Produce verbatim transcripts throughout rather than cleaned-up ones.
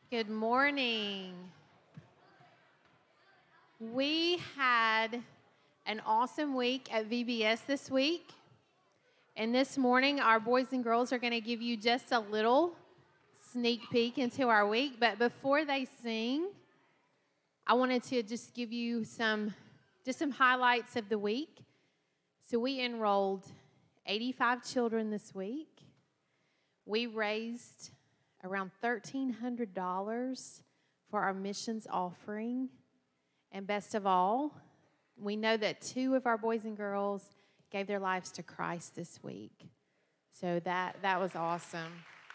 Good morning. We had an awesome week at V B S this week. And this morning, our boys and girls are going to give you just a little sneak peek into our week. But before they sing, I wanted to just give you some, just some highlights of the week. So we enrolled eighty-five children this week. We raised around thirteen hundred dollars for our missions offering. And best of all, we know that two of our boys and girls gave their lives to Christ this week. So that, that was awesome.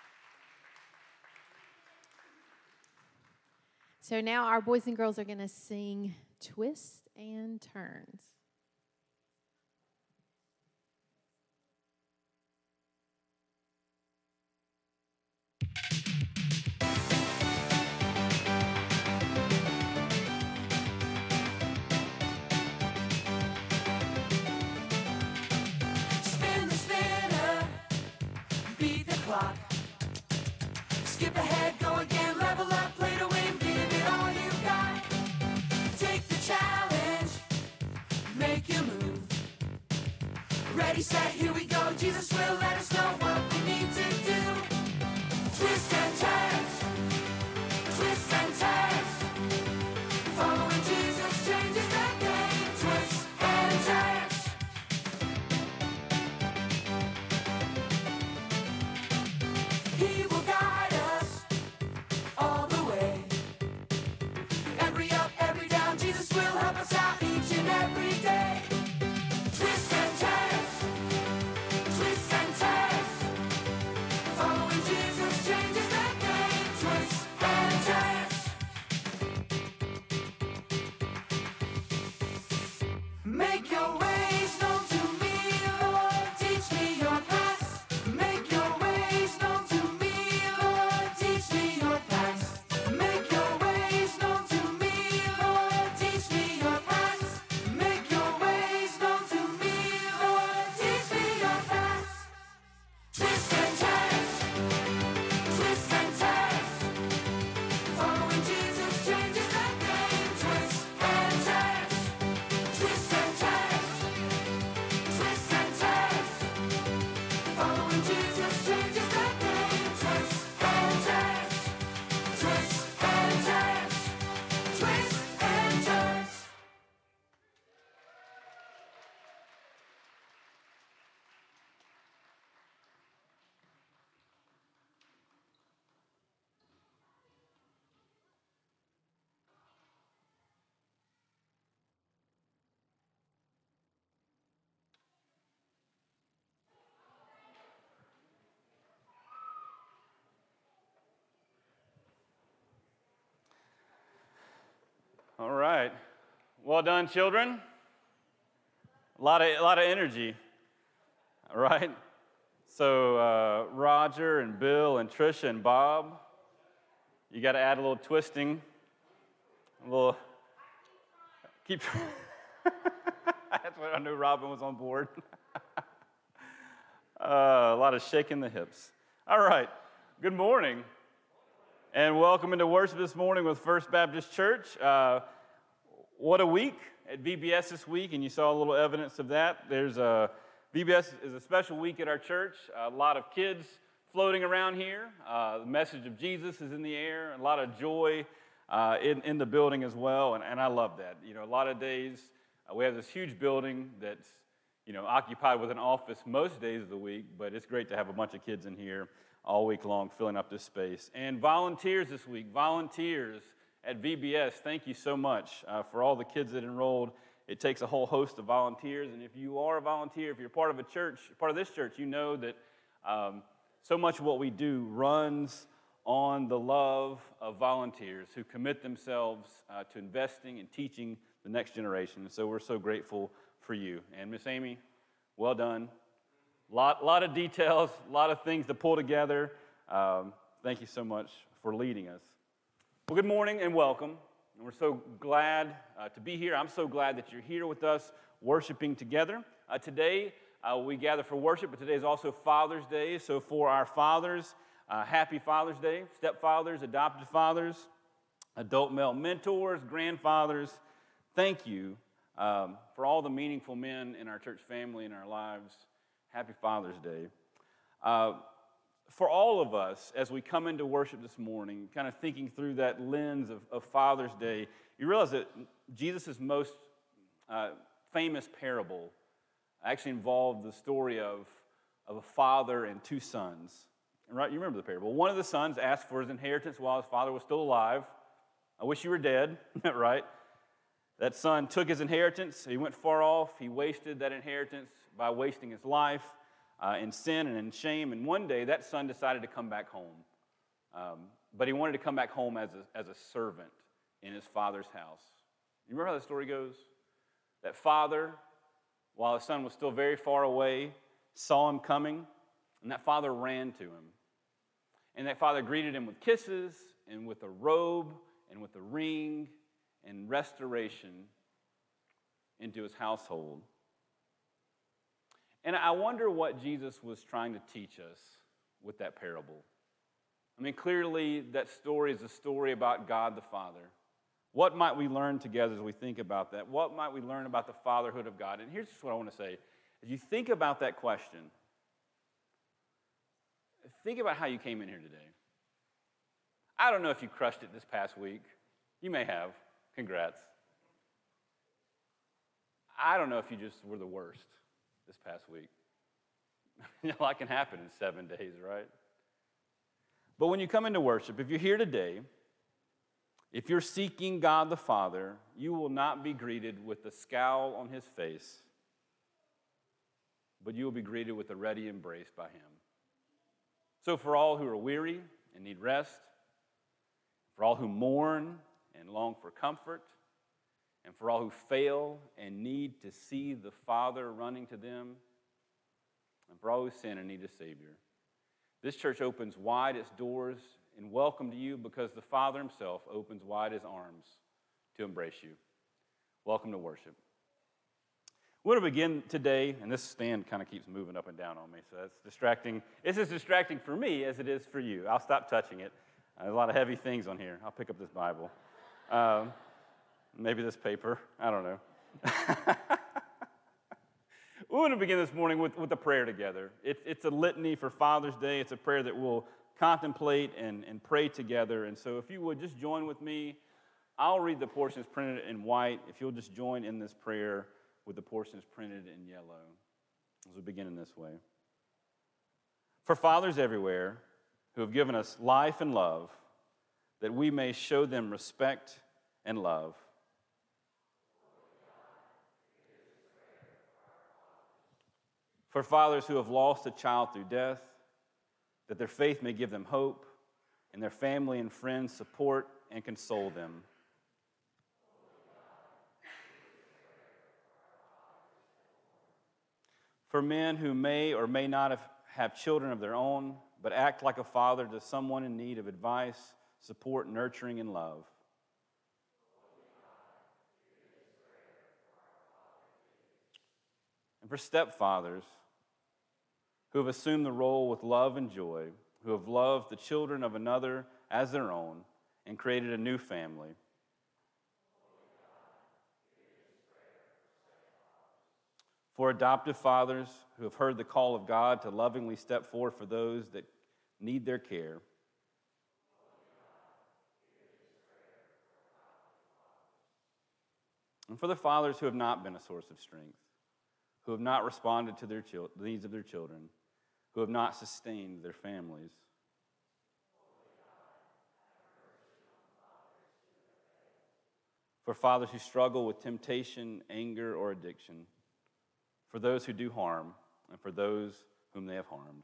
So now our boys and girls are going to sing Twists and Turns. Skip ahead, go again, level up, play to win, give it all you got. Take the challenge, make your move. Ready, set, here we go, Jesus will let us know what we need to do. Twist and turns, twist and turns. Following Jesus changes the game. Twist and turns. He will guide us all the way. Every up, every down, Jesus will help us out each and every day. Twist and turns, twist and turns. Following Jesus changes the game. Twist and turns. Make your ways known to me, Lord. Teach me your paths. Make your ways known to me, Lord. Teach me your paths. Make your ways known to me, Lord. Teach me your paths. Make your ways known to me, Lord. Teach me your paths. Twist and turns, twist and turns. Following Jesus changes the game. Twist and turns, twist and turns, twist and turns. Following Jesus changes the game. Twist and turns, twist and turns, twist and turns. All right. Well done, children. A lot of, a lot of energy. All right. So uh, Roger and Bill and Trisha and Bob, you got to add a little twisting, a little. Keep. That's what I knew Robin was on board. uh, a lot of shaking the hips. All right. Good morning. And welcome into worship this morning with First Baptist Church. Uh, what a week at V B S this week, and you saw a little evidence of that. There's a, V B S is a special week at our church. A lot of kids floating around here. Uh, the message of Jesus is in the air. A lot of joy uh, in, in the building as well, and, and I love that. You know, a lot of days uh, we have this huge building that's, you know, occupied with an office most days of the week, but it's great to have a bunch of kids in here all week long, filling up this space. And volunteers this week, volunteers at V B S, thank you so much uh, for all the kids that enrolled. It takes a whole host of volunteers, and if you are a volunteer, if you're part of a church, part of this church, you know that um, so much of what we do runs on the love of volunteers who commit themselves uh, to investing and teaching the next generation. And so we're so grateful for you. And Miss Amy, well done. Lot, lot of details, a lot of things to pull together. Um, thank you so much for leading us. Well, good morning and welcome. And we're so glad uh, to be here. I'm so glad that you're here with us, worshiping together. Uh, today, uh, we gather for worship, but today is also Father's Day. So for our fathers, Uh, happy Father's Day, stepfathers, adopted fathers, adult male mentors, grandfathers. Thank you um, for all the meaningful men in our church family and our lives. Happy Father's Day. Uh, for all of us, as we come into worship this morning, kind of thinking through that lens of, of Father's Day, you realize that Jesus' most uh, famous parable actually involved the story of, of a father and two sons. Right? You remember the parable. One of the sons asked for his inheritance while his father was still alive. I wish you were dead, right? That son took his inheritance. He went far off. He wasted that inheritance by wasting his life uh, in sin and in shame. And one day, that son decided to come back home. Um, but he wanted to come back home as a, as a servant in his father's house. You remember how the story goes? That father, while his son was still very far away, saw him coming, and that father ran to him. And that father greeted him with kisses and with a robe and with a ring and restoration into his household. And I wonder what Jesus was trying to teach us with that parable. I mean, clearly that story is a story about God the Father. What might we learn together as we think about that? What might we learn about the fatherhood of God? And here's just what I want to say. As you think about that question, think about how you came in here today. I don't know if you crushed it this past week. You may have. Congrats. I don't know if you just were the worst this past week. A lot can happen in seven days, right? But when you come into worship, if you're here today, if you're seeking God the Father, you will not be greeted with a scowl on his face, but you will be greeted with a ready embrace by him. So for all who are weary and need rest, for all who mourn and long for comfort, and for all who fail and need to see the Father running to them, and for all who sin and need a Savior, this church opens wide its doors in welcome to you because the Father himself opens wide his arms to embrace you. Welcome to worship. We're going to begin today, and this stand kind of keeps moving up and down on me, so that's distracting. It's as distracting for me as it is for you. I'll stop touching it. Uh, there's a lot of heavy things on here. I'll pick up this Bible. Um, maybe this paper. I don't know. We want to begin this morning with, with a prayer together. It, it's a litany for Father's Day. It's a prayer that we'll contemplate and, and pray together. And so if you would just join with me, I'll read the portions printed in white. If you'll just join in this prayer with the portions printed in yellow, as we begin in this way. For fathers everywhere who have given us life and love, that we may show them respect and love. For fathers who have lost a child through death, that their faith may give them hope, and their family and friends support and console them. For men who may or may not have, have children of their own, but act like a father to someone in need of advice, support, nurturing, and love. And for stepfathers who have assumed the role with love and joy, who have loved the children of another as their own and created a new family. For adoptive fathers who have heard the call of God to lovingly step forward for those that need their care. And for the fathers who have not been a source of strength, who have not responded to their chil- the needs of their children, who have not sustained their families. For fathers who struggle with temptation, anger, or addiction. For those who do harm, and for those whom they have harmed.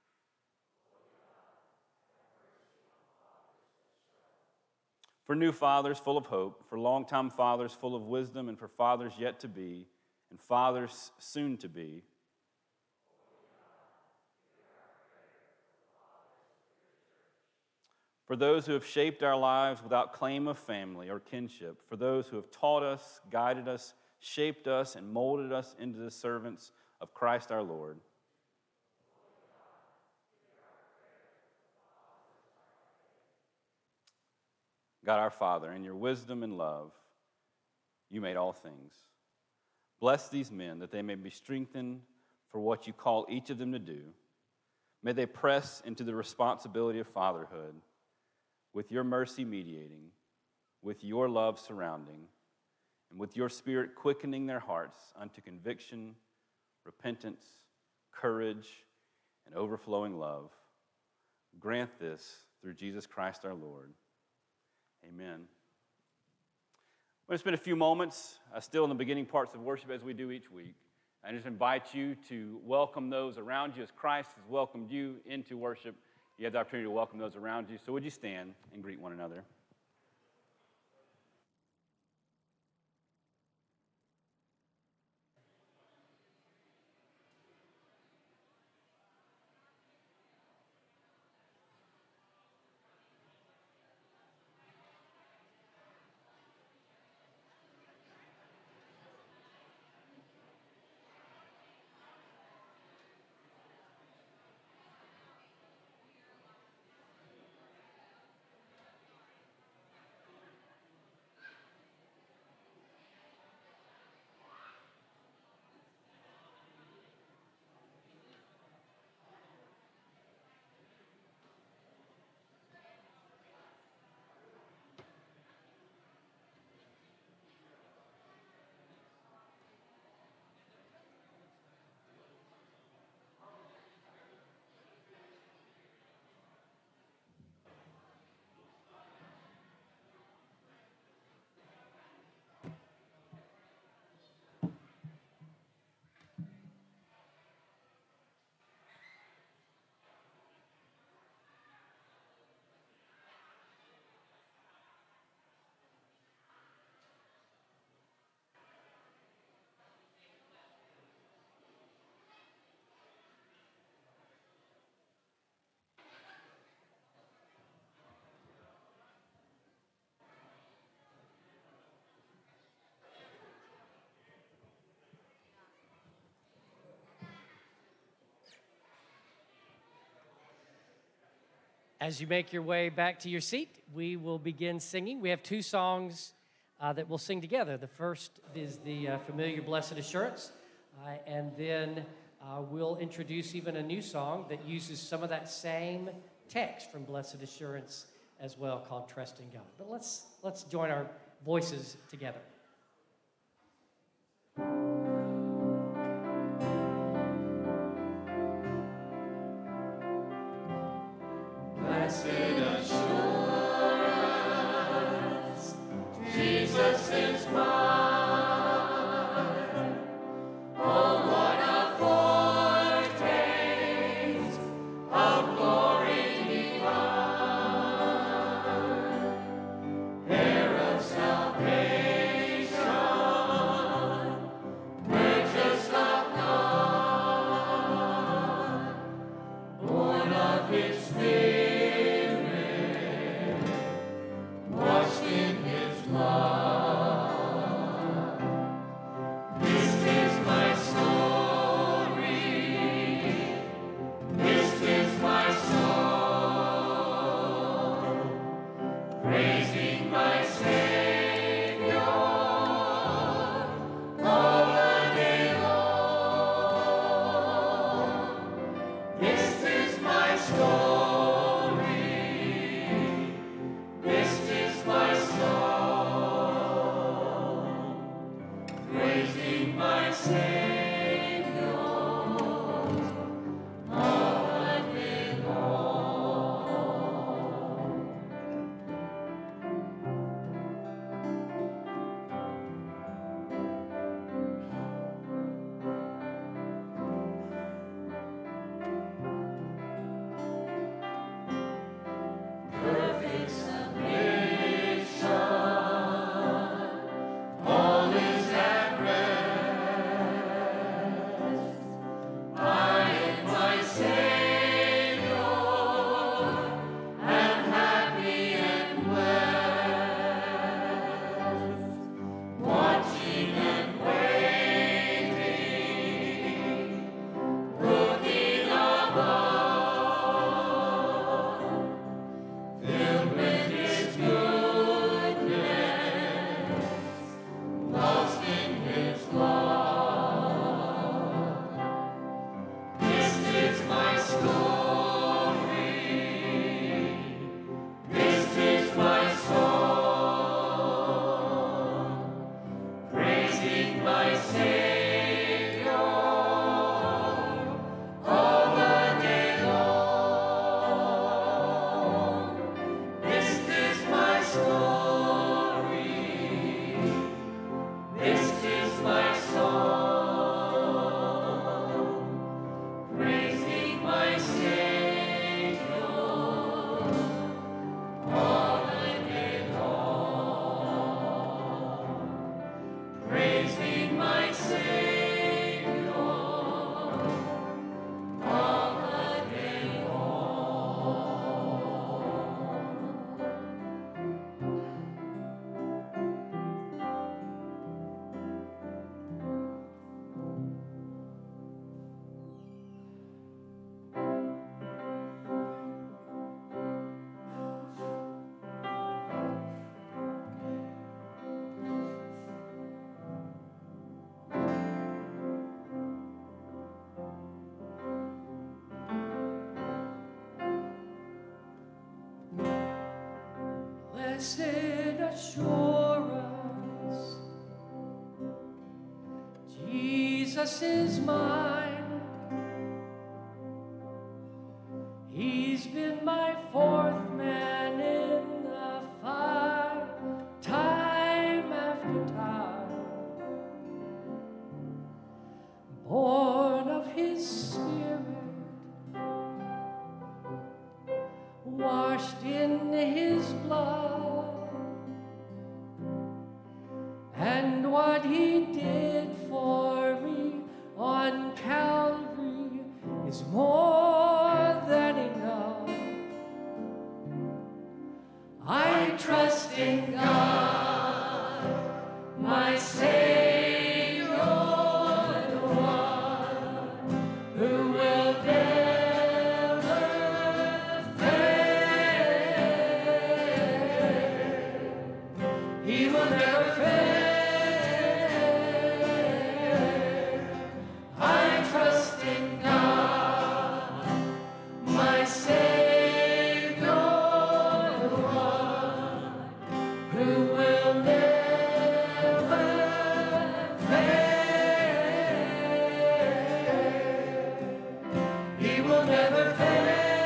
For new fathers full of hope, for longtime fathers full of wisdom, and for fathers yet to be, and fathers soon to be. For those who have shaped our lives without claim of family or kinship, for those who have taught us, guided us, shaped us, and molded us into the servants of Christ our Lord. God our Father, in your wisdom and love, you made all things. Bless these men that they may be strengthened for what you call each of them to do. May they press into the responsibility of fatherhood with your mercy mediating, with your love surrounding, and with your Spirit quickening their hearts unto conviction, repentance, courage, and overflowing love. Grant this through Jesus Christ our Lord. Amen. We're going to spend a few moments uh, still in the beginning parts of worship as we do each week. I just invite you to welcome those around you as Christ has welcomed you into worship. You have the opportunity to welcome those around you. So would you stand and greet one another? As you make your way back to your seat, we will begin singing. We have two songs uh, that we'll sing together. The first is the uh, familiar Blessed Assurance, uh, and then uh, we'll introduce even a new song that uses some of that same text from Blessed Assurance as well, called Trust in God. But let's, let's join our voices together. Blessed assurance, Jesus is mine. Oh, what a foretaste of glory divine, heir of salvation. Blessed assurance, Jesus is mine. He's been my fourth man in the fire, time after time. Born of his Spirit, washed in his blood, and what he did for me on Calvary is more than enough. I trust in God, my Savior, the one who will never fail. He will never fail. I trust in God, my Savior, the one who will never fail. He will never fail.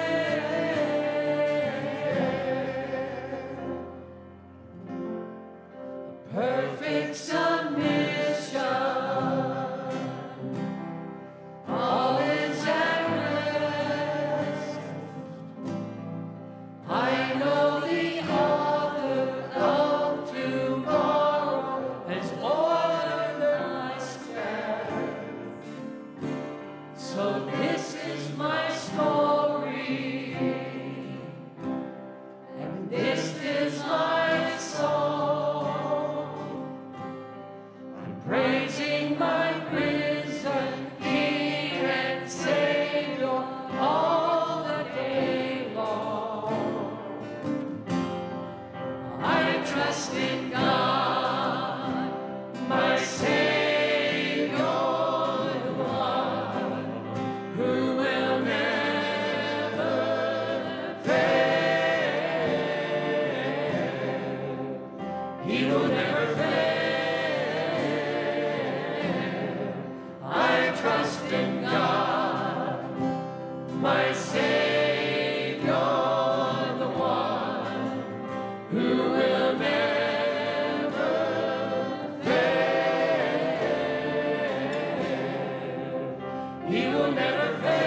Perfect submission, all is at rest. I know the author of tomorrow has ordered my steps. So this is my story, and this is my song. I'm praising my risen King and Savior all the day long. I trust in God, my Savior, the one who will never fail. He will never fail. I trust in God, my Savior, the one who will never fail. He will never fail.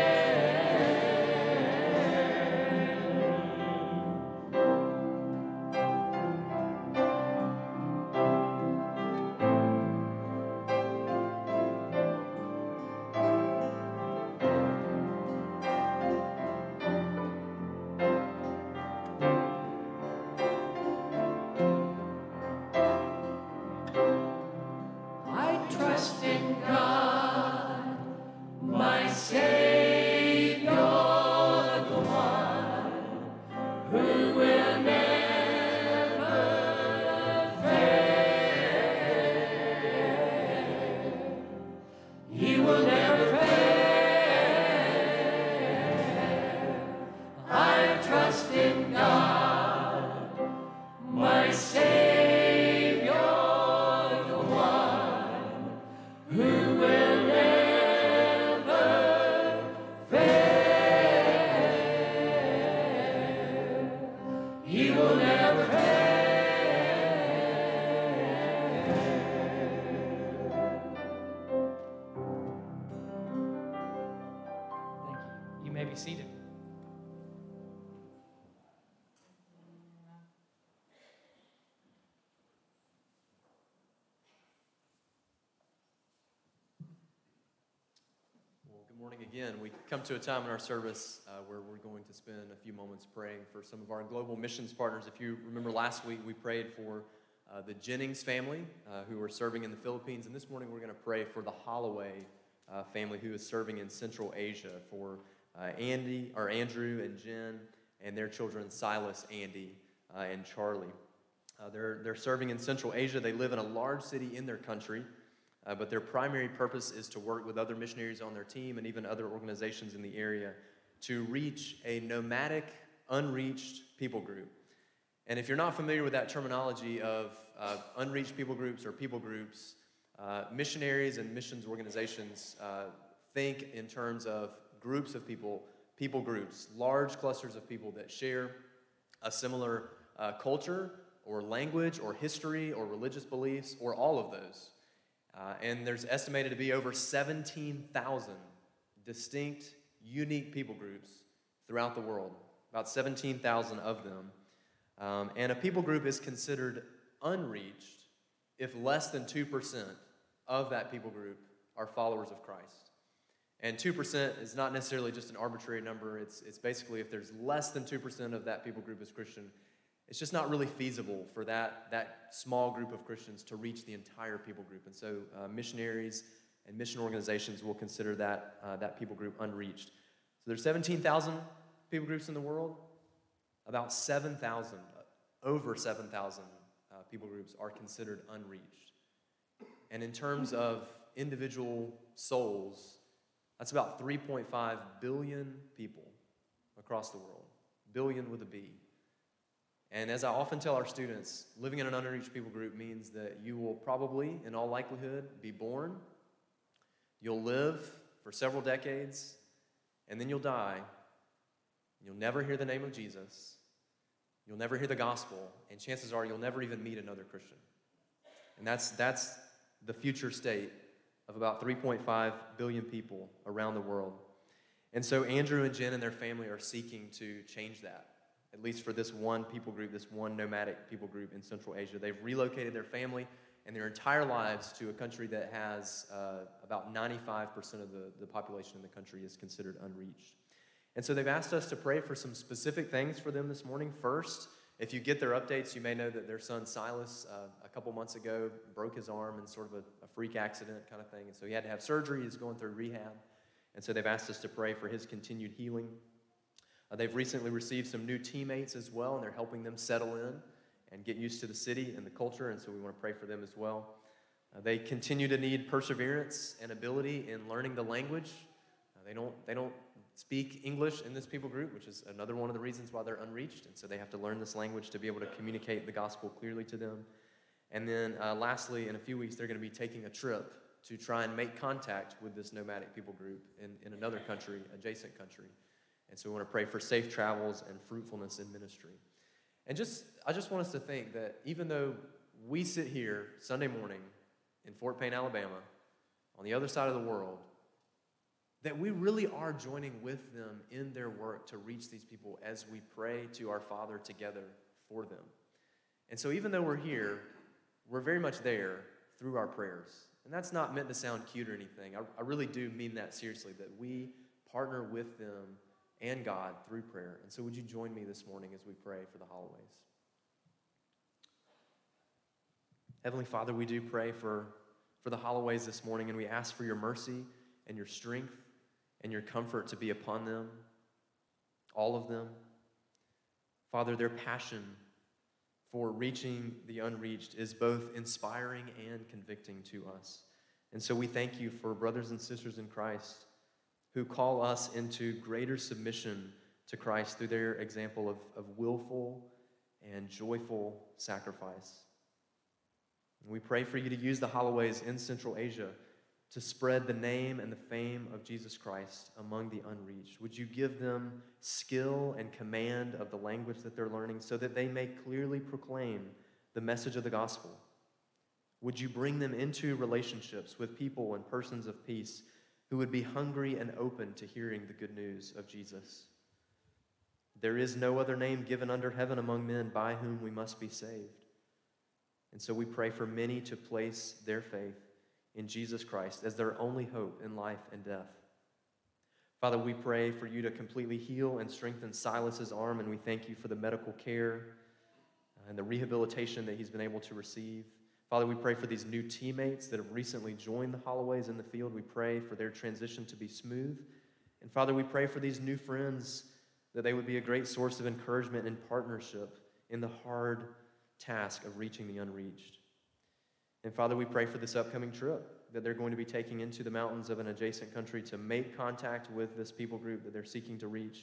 I trust in God, my Savior, the one who will never fail. He will never fail. I trust in God, my Savior, the one who will never fail. He will never fail. Thank you. You may be seated. Well, good morning again. We come to a time in our service uh, where we're going to spend a few moments praying for some of our global missions partners. If you remember last week, we prayed for uh, the Jennings family uh, who are serving in the Philippines, and this morning we're going to pray for the Holloway uh, family who is serving in Central Asia, for uh, Andy or Andrew and Jen and their children Silas, Andy, uh, and Charlie. Uh, they're they're serving in Central Asia. They live in a large city in their country. Uh, but their primary purpose is to work with other missionaries on their team and even other organizations in the area to reach a nomadic, unreached people group. And if you're not familiar with that terminology of uh, unreached people groups or people groups, uh, missionaries and missions organizations uh, think in terms of groups of people, people groups, large clusters of people that share a similar uh, culture or language or history or religious beliefs or all of those. Uh, and there's estimated to be over seventeen thousand distinct, unique people groups throughout the world, about seventeen thousand of them. Um, and a people group is considered unreached if less than two percent of that people group are followers of Christ. And two percent is not necessarily just an arbitrary number. It's, it's basically if there's less than two percent of that people group is Christian, it's just not really feasible for that, that small group of Christians to reach the entire people group. And so uh, missionaries and mission organizations will consider that, uh, that people group unreached. So there's seventeen thousand people groups in the world. About seven thousand, over seven thousand uh, people groups are considered unreached. And in terms of individual souls, that's about three point five billion people across the world. Billion with a B. And as I often tell our students, living in an unreached people group means that you will probably, in all likelihood, be born, you'll live for several decades, and then you'll die. You'll never hear the name of Jesus. You'll never hear the gospel, and chances are you'll never even meet another Christian. And that's, that's the future state of about three point five billion people around the world. And so Andrew and Jen and their family are seeking to change that, at least for this one people group, this one nomadic people group in Central Asia. They've relocated their family and their entire lives to a country that has uh, about ninety-five percent of the, the population in the country is considered unreached. And so they've asked us to pray for some specific things for them this morning. First, if you get their updates, you may know that their son Silas, uh, a couple months ago, broke his arm in sort of a, a freak accident kind of thing. And so he had to have surgery. He's going through rehab. And so they've asked us to pray for his continued healing. Uh, they've recently received some new teammates as well, and they're helping them settle in and get used to the city and the culture. And so we want to pray for them as well. Uh, they continue to need perseverance and ability in learning the language. Uh, they don't, they don't speak English in this people group, which is another one of the reasons why they're unreached. And so they have to learn this language to be able to communicate the gospel clearly to them. And then uh, lastly, in a few weeks, they're going to be taking a trip to try and make contact with this nomadic people group in, in another country, adjacent country. And so we want to pray for safe travels and fruitfulness in ministry. And just, I just want us to think that even though we sit here Sunday morning in Fort Payne, Alabama, on the other side of the world, that we really are joining with them in their work to reach these people as we pray to our Father together for them. And so even though we're here, we're very much there through our prayers. And that's not meant to sound cute or anything. I, I really do mean that seriously, that we partner with them and God through prayer. And so would you join me this morning as we pray for the Holloways? Heavenly Father, we do pray for, for the Holloways this morning, and we ask for your mercy and your strength and your comfort to be upon them, all of them. Father, their passion for reaching the unreached is both inspiring and convicting to us. And so we thank you for brothers and sisters in Christ who call us into greater submission to Christ through their example of, of willful and joyful sacrifice. And we pray for you to use the Holloways in Central Asia to spread the name and the fame of Jesus Christ among the unreached. Would you give them skill and command of the language that they're learning so that they may clearly proclaim the message of the gospel? Would you bring them into relationships with people and persons of peace who would be hungry and open to hearing the good news of Jesus? There is no other name given under heaven among men by whom we must be saved. And so we pray for many to place their faith in Jesus Christ as their only hope in life and death. Father, we pray for you to completely heal and strengthen Silas's arm, and we thank you for the medical care and the rehabilitation that he's been able to receive. Father, we pray for these new teammates that have recently joined the Holloways in the field. We pray for their transition to be smooth. And Father, we pray for these new friends that they would be a great source of encouragement and partnership in the hard task of reaching the unreached. And Father, we pray for this upcoming trip that they're going to be taking into the mountains of an adjacent country to make contact with this people group that they're seeking to reach,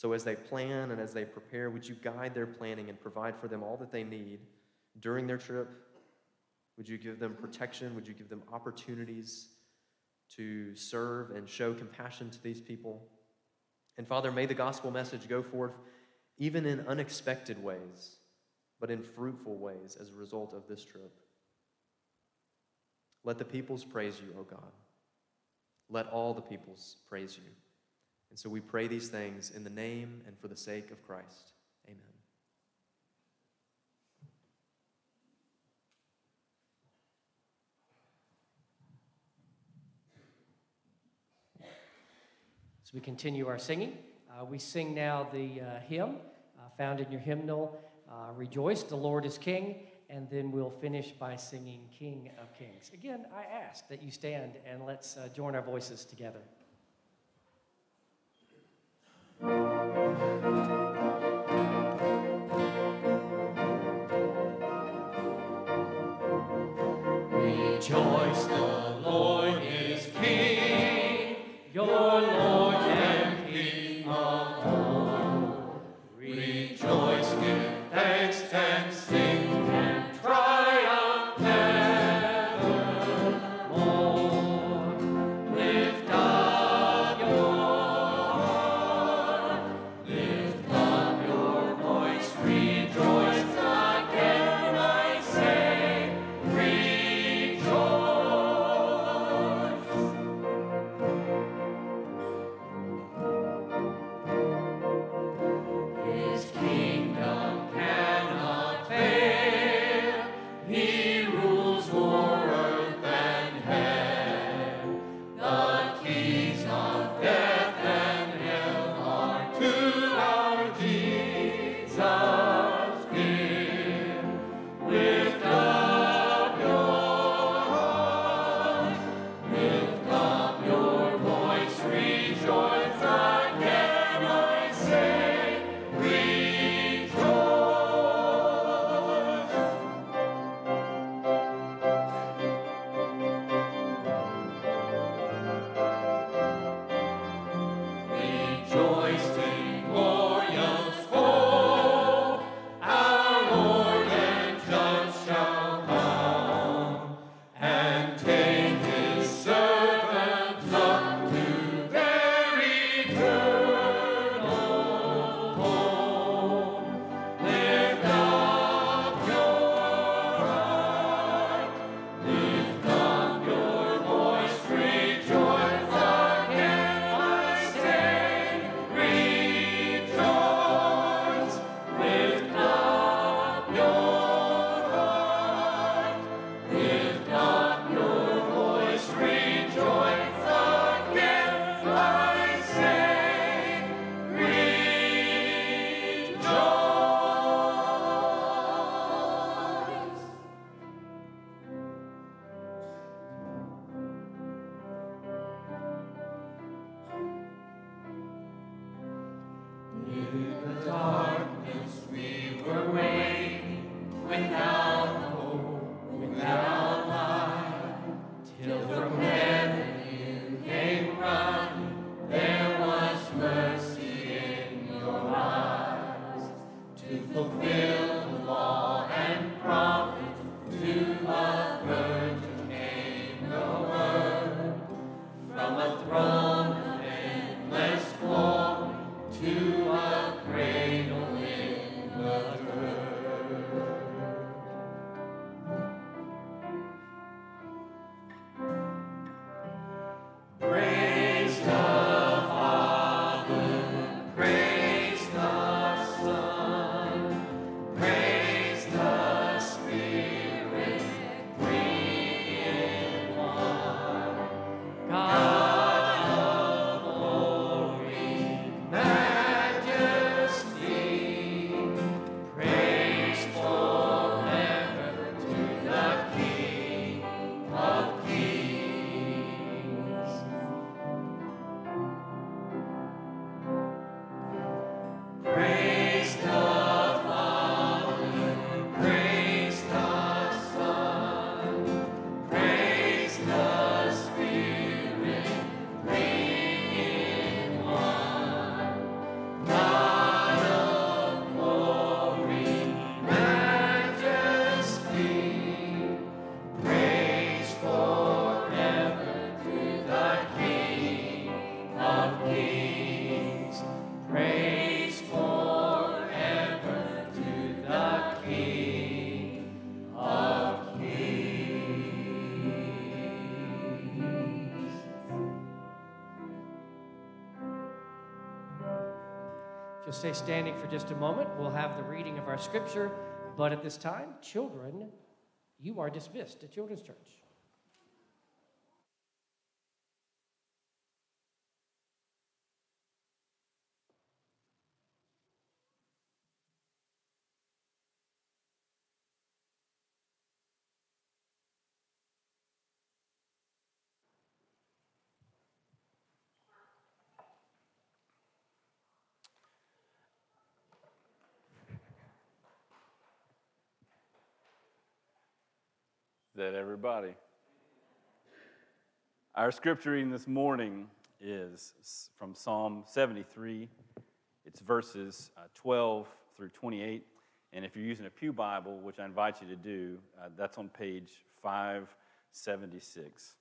So as they plan and as they prepare, would you guide their planning and provide for them all that they need during their trip? Would you give them protection? Would you give them opportunities to serve and show compassion to these people? And Father, may the gospel message go forth even in unexpected ways, but in fruitful ways as a result of this trip. Let the peoples praise you, O God. Let all the peoples praise you. And so we pray these things in the name and for the sake of Christ. Amen. As we continue our singing, uh, we sing now the uh, hymn uh, found in your hymnal, uh, Rejoice, the Lord is King, and then we'll finish by singing King of Kings. Again, I ask that you stand and let's uh, join our voices together. Rejoice, the Lord is King, your Lord and King of all. Rejoice, give thanks and sing and triumph evermore. Lift up your heart, lift up your voice, rejoice again, I say, rejoice. So stay standing for just a moment. We'll have the reading of our scripture, but at this time, children, you are dismissed at Children's Church. Is that everybody? Our scripture reading this morning is from Psalm seventy-three. It's verses uh, twelve through twenty-eight. And if you're using a Pew Bible, which I invite you to do, uh, that's on page five seventy-six.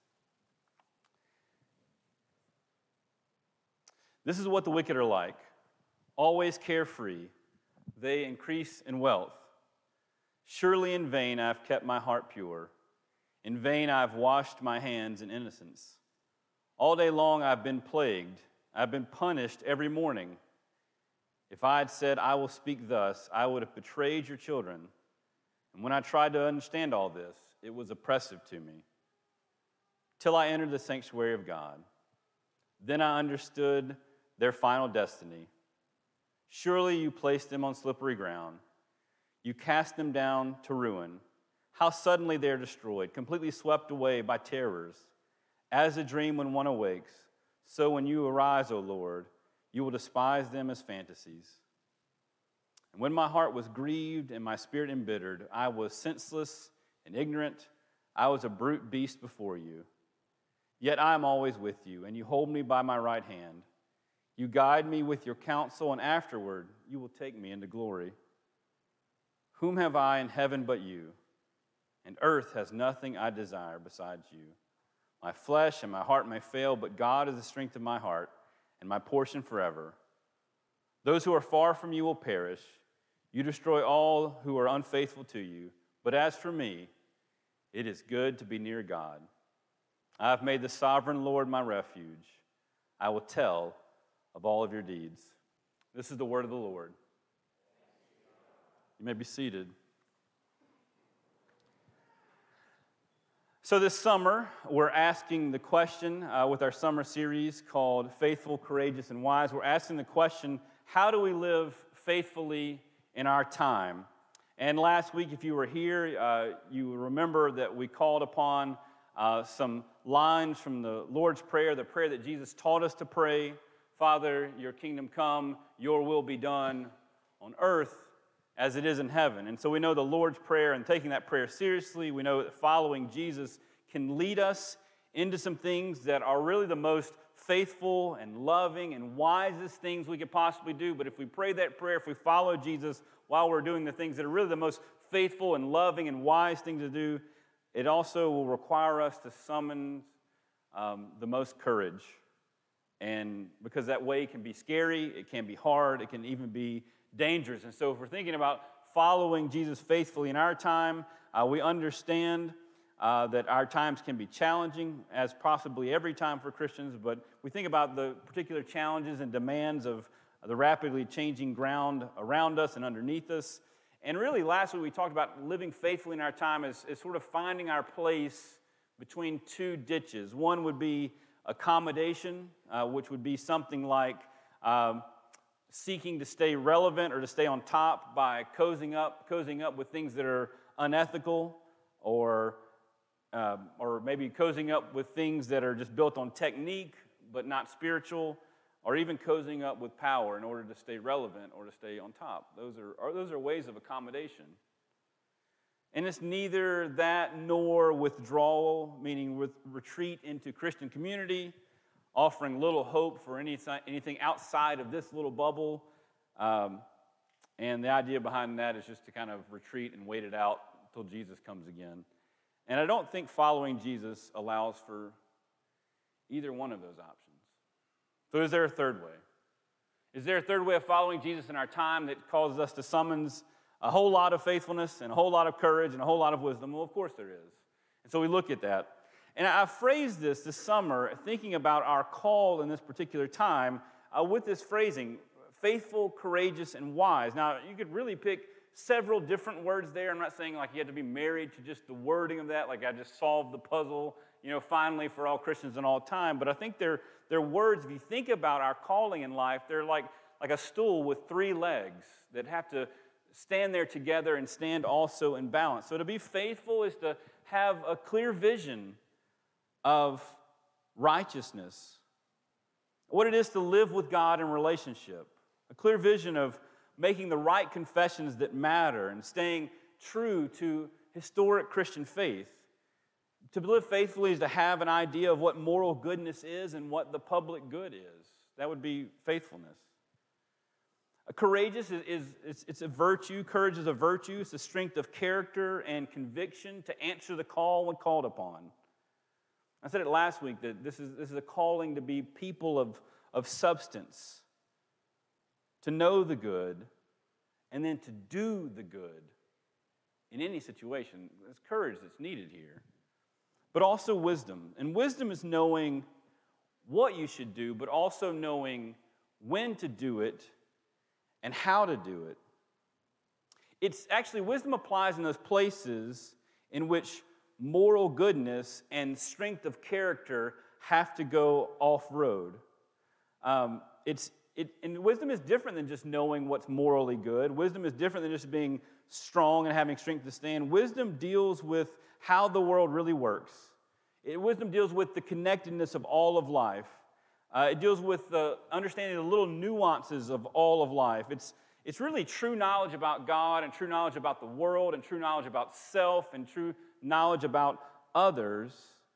This is what the wicked are like, always carefree. They increase in wealth. Surely in vain I've kept my heart pure. In vain I've washed my hands in innocence. All day long I've been plagued. I've been punished every morning. If I had said, I will speak thus, I would have betrayed your children. And when I tried to understand all this, it was oppressive to me. Till I entered the sanctuary of God. Then I understood their final destiny. Surely you placed them on slippery ground. You cast them down to ruin. How suddenly they are destroyed, completely swept away by terrors. As a dream when one awakes, so when you arise, O Lord, you will despise them as fantasies. And when my heart was grieved and my spirit embittered, I was senseless and ignorant. I was a brute beast before you. Yet I am always with you, and you hold me by my right hand. You guide me with your counsel, and afterward you will take me into glory. Whom have I in heaven but you? And earth has nothing I desire besides you. My flesh and my heart may fail, but God is the strength of my heart and my portion forever. Those who are far from you will perish. You destroy all who are unfaithful to you. But as for me, it is good to be near God. I have made the sovereign Lord my refuge. I will tell of all of your deeds. This is the word of the Lord. You may be seated. So this summer, we're asking the question uh, with our summer series called Faithful, Courageous, and Wise. We're asking the question, how do we live faithfully in our time? And last week, if you were here, uh, you remember that we called upon uh, some lines from the Lord's Prayer, the prayer that Jesus taught us to pray. Father, your kingdom come, your will be done on earth as it is in heaven. And so we know the Lord's Prayer, and taking that prayer seriously, we know that following Jesus can lead us into some things that are really the most faithful and loving and wisest things we could possibly do. But if we pray that prayer, if we follow Jesus while we're doing the things that are really the most faithful and loving and wise thing to do, it also will require us to summon um, the most courage. And because that way can be scary, it can be hard, it can even be dangerous. And so if we're thinking about following Jesus faithfully in our time, uh, we understand uh, that our times can be challenging, as possibly every time for Christians, but we think about the particular challenges and demands of the rapidly changing ground around us and underneath us. And really, last week we talked about living faithfully in our time as, as sort of finding our place between two ditches. One would be accommodation, uh, which would be something like um, seeking to stay relevant or to stay on top by cozying up, cozying up with things that are unethical, or uh, or maybe cozying up with things that are just built on technique but not spiritual, or even cozying up with power in order to stay relevant or to stay on top. Those are, are those are ways of accommodation. And it's neither that nor withdrawal, meaning with retreat into Christian community, offering little hope for any, anything outside of this little bubble. Um, and the idea behind that is just to kind of retreat and wait it out until Jesus comes again. And I don't think following Jesus allows for either one of those options. So is there a third way? Is there a third way of following Jesus in our time that causes us to summons a whole lot of faithfulness and a whole lot of courage and a whole lot of wisdom? Well, of course there is. And so we look at that. And I phrased this this summer thinking about our call in this particular time uh, with this phrasing, faithful, courageous, and wise. Now, you could really pick several different words there. I'm not saying like you have to be married to just the wording of that, like I just solved the puzzle, you know, finally for all Christians in all time. But I think they're, they're words, if you think about our calling in life, they're like, like a stool with three legs that have to stand there together and stand also in balance. So to be faithful is to have a clear vision of righteousness, what it is to live with God in relationship, a clear vision of making the right confessions that matter and staying true to historic Christian faith. To live faithfully is to have an idea of what moral goodness is and what the public good is. That would be faithfulness. Courageous is, is it's, it's a virtue. Courage is a virtue. It's the strength of character and conviction to answer the call when called upon. I said it last week that this is, this is a calling to be people of, of substance, to know the good, and then to do the good in any situation. There's courage that's needed here. But also wisdom. And wisdom is knowing what you should do, but also knowing when to do it and how to do it. It's actually, wisdom applies in those places in which moral goodness and strength of character have to go off-road. Um, it's, it, and wisdom is different than just knowing what's morally good. Wisdom is different than just being strong and having strength to stand. Wisdom deals with how the world really works. It, wisdom deals with the connectedness of all of life. Uh, it deals with the understanding the little nuances of all of life. It's, it's really true knowledge about God and true knowledge about the world and true knowledge about self and true knowledge about others.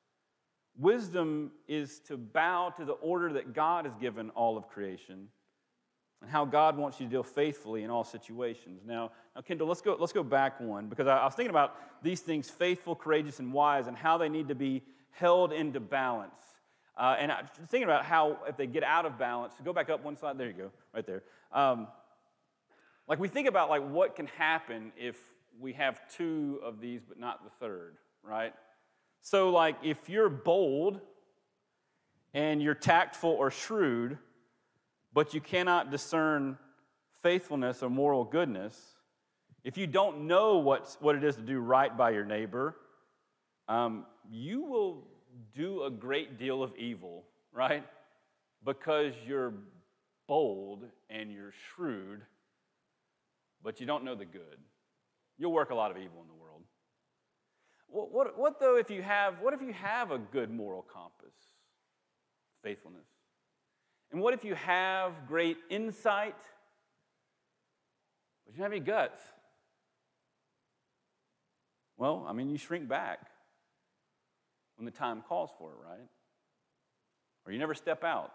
Wisdom is to bow to the order that God has given all of creation and how God wants you to deal faithfully in all situations. Now, now Kendall, let's go, let's go back one, because I, I was thinking about these things, faithful, courageous, and wise, and how they need to be held into balance. Uh, and I'm thinking about how, if they get out of balance, go back up one slide, there you go, right there. Um, like we think about like what can happen if we have two of these but not the third, right? So like if you're bold and you're tactful or shrewd, but you cannot discern faithfulness or moral goodness, if you don't know what's, what it is to do right by your neighbor, um, you will do a great deal of evil, right? Because you're bold and you're shrewd, but you don't know the good. You'll work a lot of evil in the world. What, what, what though if you have, what if you have a good moral compass? Faithfulness. And what if you have great insight, but you don't have any guts? Well, I mean, you shrink back when the time calls for it, right? Or you never step out.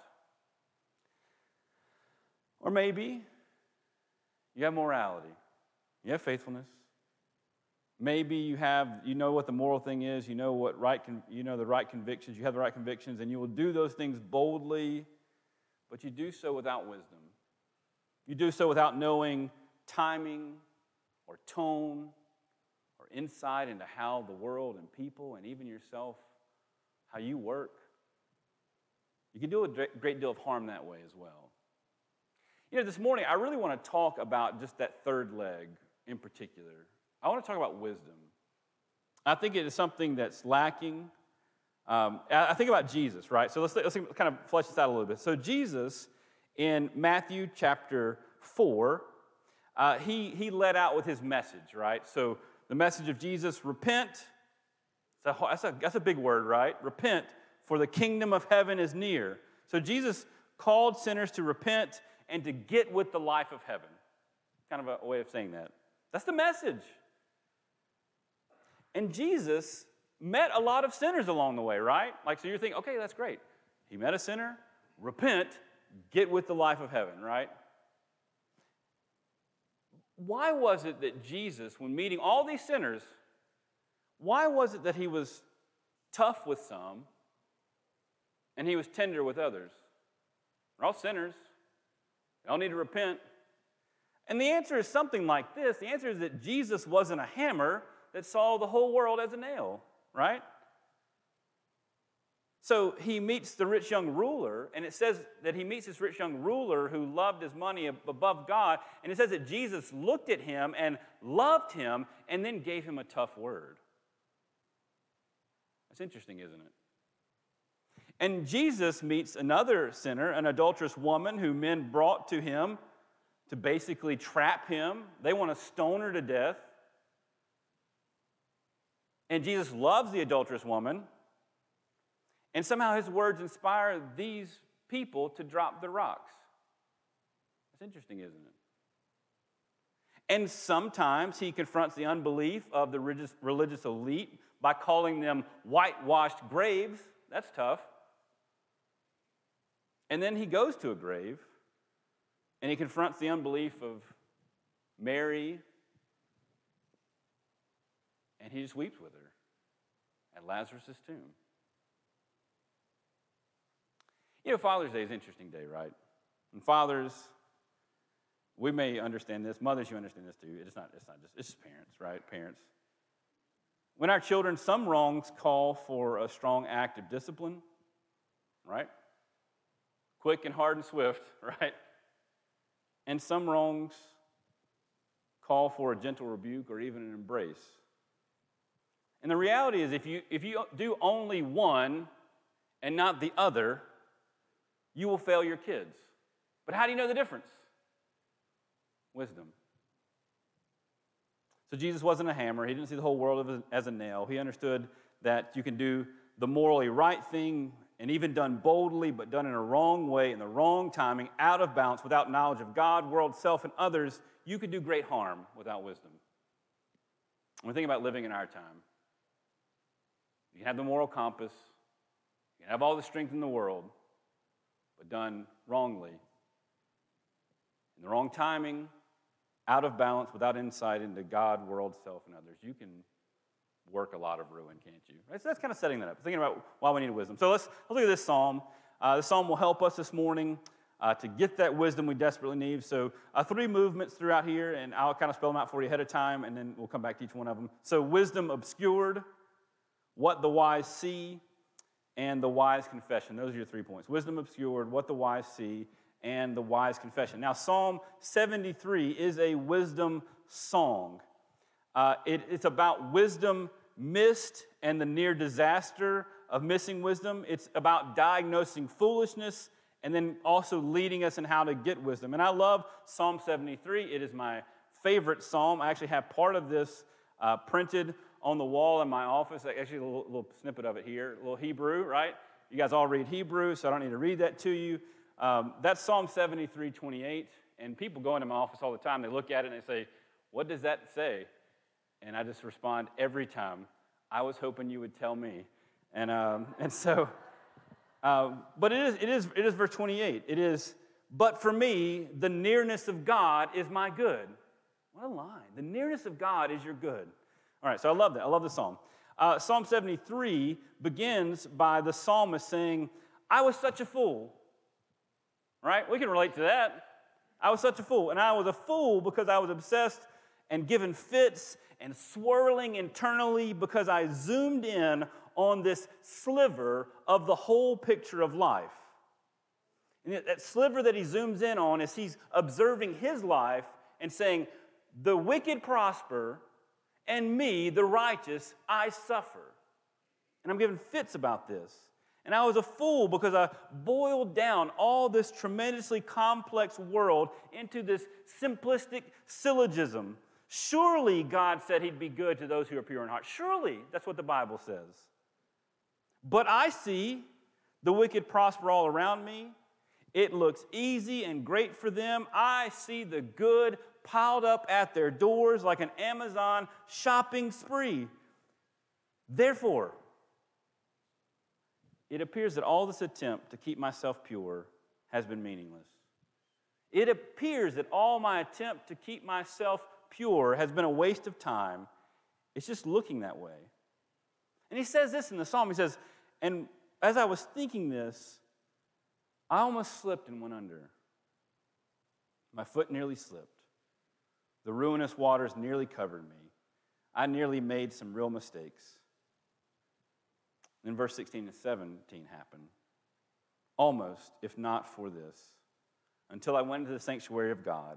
Or maybe you have morality. You have faithfulness. Maybe you have, you know what the moral thing is, you know what right, you know the right convictions, you have the right convictions, and you will do those things boldly, but you do so without wisdom. You do so without knowing timing or tone or insight into how the world and people and even yourself, how you work. You can do a great deal of harm that way as well. You know, this morning, I really want to talk about just that third leg in particular. I want to talk about wisdom. I think it is something that's lacking. Um, I think about Jesus, right? So let's, let's kind of flesh this out a little bit. So Jesus, in Matthew chapter four, uh, he, he led out with his message, right? So the message of Jesus, repent. So that's a, that's a big word, right? Repent, for the kingdom of heaven is near. So Jesus called sinners to repent and to get with the life of heaven. Kind of a way of saying that. That's the message. And Jesus met a lot of sinners along the way, right? Like, so you're thinking, okay, that's great. He met a sinner, repent, get with the life of heaven, right? Why was it that Jesus, when meeting all these sinners, why was it that he was tough with some and he was tender with others? We're all sinners. We all need to repent. And the answer is something like this. The answer is that Jesus wasn't a hammer that saw the whole world as a nail, right? So he meets the rich young ruler, and it says that he meets this rich young ruler who loved his money above God, and it says that Jesus looked at him and loved him and then gave him a tough word. That's interesting, isn't it? And Jesus meets another sinner, an adulterous woman who men brought to him to basically trap him. They want to stone her to death. And Jesus loves the adulterous woman. And somehow his words inspire these people to drop the rocks. That's interesting, isn't it? And sometimes he confronts the unbelief of the religious, religious elite by calling them whitewashed graves. That's tough. And then he goes to a grave, and he confronts the unbelief of Mary, and he just weeps with her at Lazarus' tomb. You know, Father's Day is an interesting day, right? And fathers, we may understand this. Mothers, you understand this too. It's not, it's not just, it's just parents, right? Parents. When our children, some wrongs call for a strong act of discipline, right? Quick and hard and swift, right? And some wrongs call for a gentle rebuke or even an embrace. And the reality is if you, if you do only one and not the other, you will fail your kids. But how do you know the difference? Wisdom. So Jesus wasn't a hammer. He didn't see the whole world as a nail. He understood that you can do the morally right thing and even done boldly, but done in a wrong way, in the wrong timing, out of balance, without knowledge of God, world, self, and others, you could do great harm without wisdom. When we think about living in our time, you can have the moral compass, you can have all the strength in the world, but done wrongly, in the wrong timing, out of balance, without insight into God, world, self, and others, you can work a lot of ruin, can't you? Right? So that's kind of setting that up, thinking about why we need wisdom. So let's, let's look at this psalm. Uh, the psalm will help us this morning uh, to get that wisdom we desperately need. So uh, three movements throughout here, and I'll kind of spell them out for you ahead of time, and then we'll come back to each one of them. So wisdom obscured, what the wise see, and the wise confession. Those are your three points. Wisdom obscured, what the wise see, and the wise confession. Now, Psalm seventy-three is a wisdom song. Uh, it, it's about wisdom missed and the near disaster of missing wisdom. It's about diagnosing foolishness and then also leading us in how to get wisdom. And I love Psalm seventy-three. It is my favorite psalm. I actually have part of this uh, printed on the wall in my office. Actually, a little, little snippet of it here, a little Hebrew, right? You guys all read Hebrew, so I don't need to read that to you. Um, that's Psalm seventy-three, twenty-eight. And people go into my office all the time. They look at it and they say, what does that say? And I just respond every time, I was hoping you would tell me. And um, and so, uh, but it is, it is, it is verse twenty-eight. It is, but for me, the nearness of God is my good. What a line. The nearness of God is your good. All right, so I love that. I love the psalm. Uh, psalm seventy-three begins by the psalmist saying, I was such a fool. Right? We can relate to that. I was such a fool. And I was a fool because I was obsessed and given fits and swirling internally because I zoomed in on this sliver of the whole picture of life. And that sliver that he zooms in on is he's observing his life and saying, the wicked prosper, and me, the righteous, I suffer. And I'm given fits about this. And I was a fool because I boiled down all this tremendously complex world into this simplistic syllogism. Surely God said he'd be good to those who are pure in heart. Surely, that's what the Bible says. But I see the wicked prosper all around me. It looks easy and great for them. I see the good piled up at their doors like an Amazon shopping spree. Therefore, it appears that all this attempt to keep myself pure has been meaningless. It appears that all my attempt to keep myself pure has been a waste of time. It's just looking that way. And he says this in the psalm. He says, and as I was thinking this, I almost slipped and went under. My foot nearly slipped. The ruinous waters nearly covered me. I nearly made some real mistakes. Then verse sixteen and seventeen happen. Almost, if not for this, until I went into the sanctuary of God.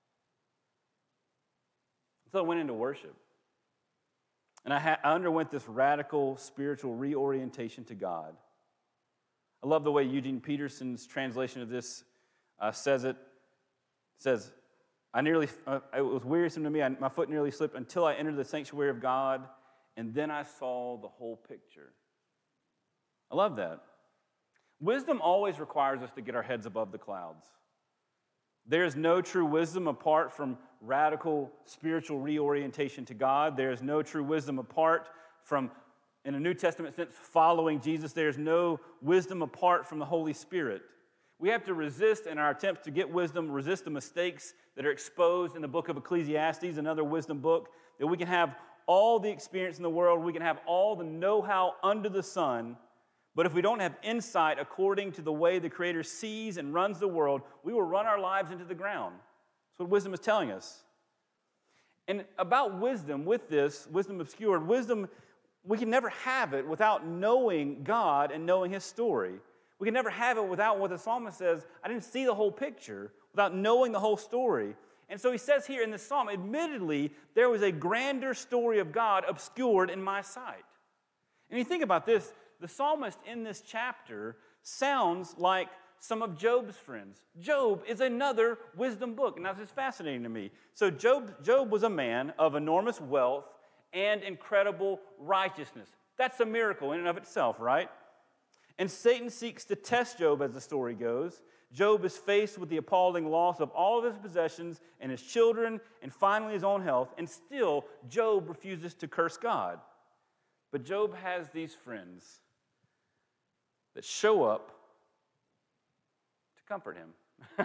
Until I went into worship. And I, ha- I underwent this radical spiritual reorientation to God. I love the way Eugene Peterson's translation of this uh, says it. It says, I nearly, uh, it was wearisome to me, I, my foot nearly slipped until I entered the sanctuary of God, and then I saw the whole picture. I love that. Wisdom always requires us to get our heads above the clouds. There is no true wisdom apart from radical spiritual reorientation to God. There is no true wisdom apart from, in a New Testament sense, following Jesus. There is no wisdom apart from the Holy Spirit. We have to resist in our attempts to get wisdom, resist the mistakes that are exposed in the book of Ecclesiastes, another wisdom book, that we can have all the experience in the world, we can have all the know-how under the sun, but if we don't have insight according to the way the Creator sees and runs the world, we will run our lives into the ground. That's what wisdom is telling us. And about wisdom, with this, wisdom obscured, wisdom, we can never have it without knowing God and knowing His story. We can never have it without what the psalmist says, I didn't see the whole picture, without knowing the whole story. And so he says here in this psalm, admittedly, there was a grander story of God obscured in my sight. And you think about this, the psalmist in this chapter sounds like some of Job's friends. Job is another wisdom book, and that's just fascinating to me. So Job, Job was a man of enormous wealth and incredible righteousness. That's a miracle in and of itself, right? And Satan seeks to test Job as the story goes. Job is faced with the appalling loss of all of his possessions and his children and finally his own health, and still Job refuses to curse God. But Job has these friends that show up to comfort him.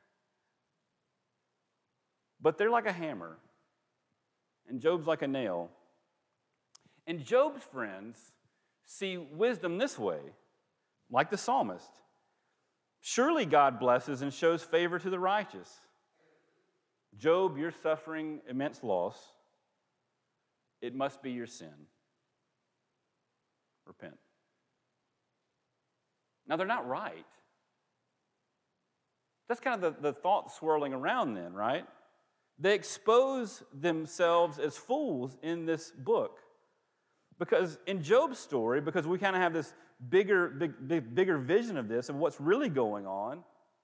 But they're like a hammer, and Job's like a nail. And Job's friends see wisdom this way, like the psalmist. Surely God blesses and shows favor to the righteous. Job, you're suffering immense loss. It must be your sin. Repent. Now, they're not right. That's kind of the, the thought swirling around then, right? They expose themselves as fools in this book. Because in Job's story, because we kind of have this bigger, big, big, bigger vision of this, of what's really going on,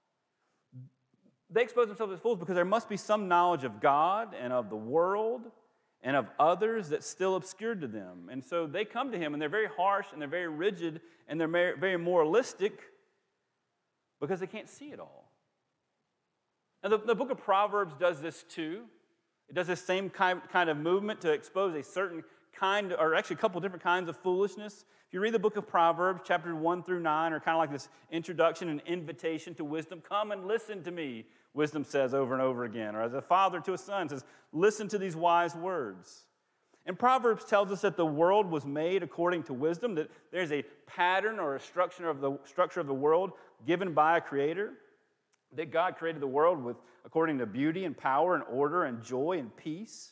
they expose themselves as fools because there must be some knowledge of God and of the world and of others that's still obscured to them. And so they come to him, and they're very harsh, and they're very rigid, and they're very moralistic because they can't see it all. Now, the, the book of Proverbs does this too. It does this same kind, kind of movement to expose a certain kind, or actually a couple different kinds of foolishness. If you read the book of Proverbs, chapters one through nine, are kind of like this introduction and invitation to wisdom. Come and listen to me, wisdom says over and over again. Or as a father to a son says, listen to these wise words. And Proverbs tells us that the world was made according to wisdom, that there's a pattern or a structure of the structure of the world given by a creator, that God created the world with according to beauty and power and order and joy and peace.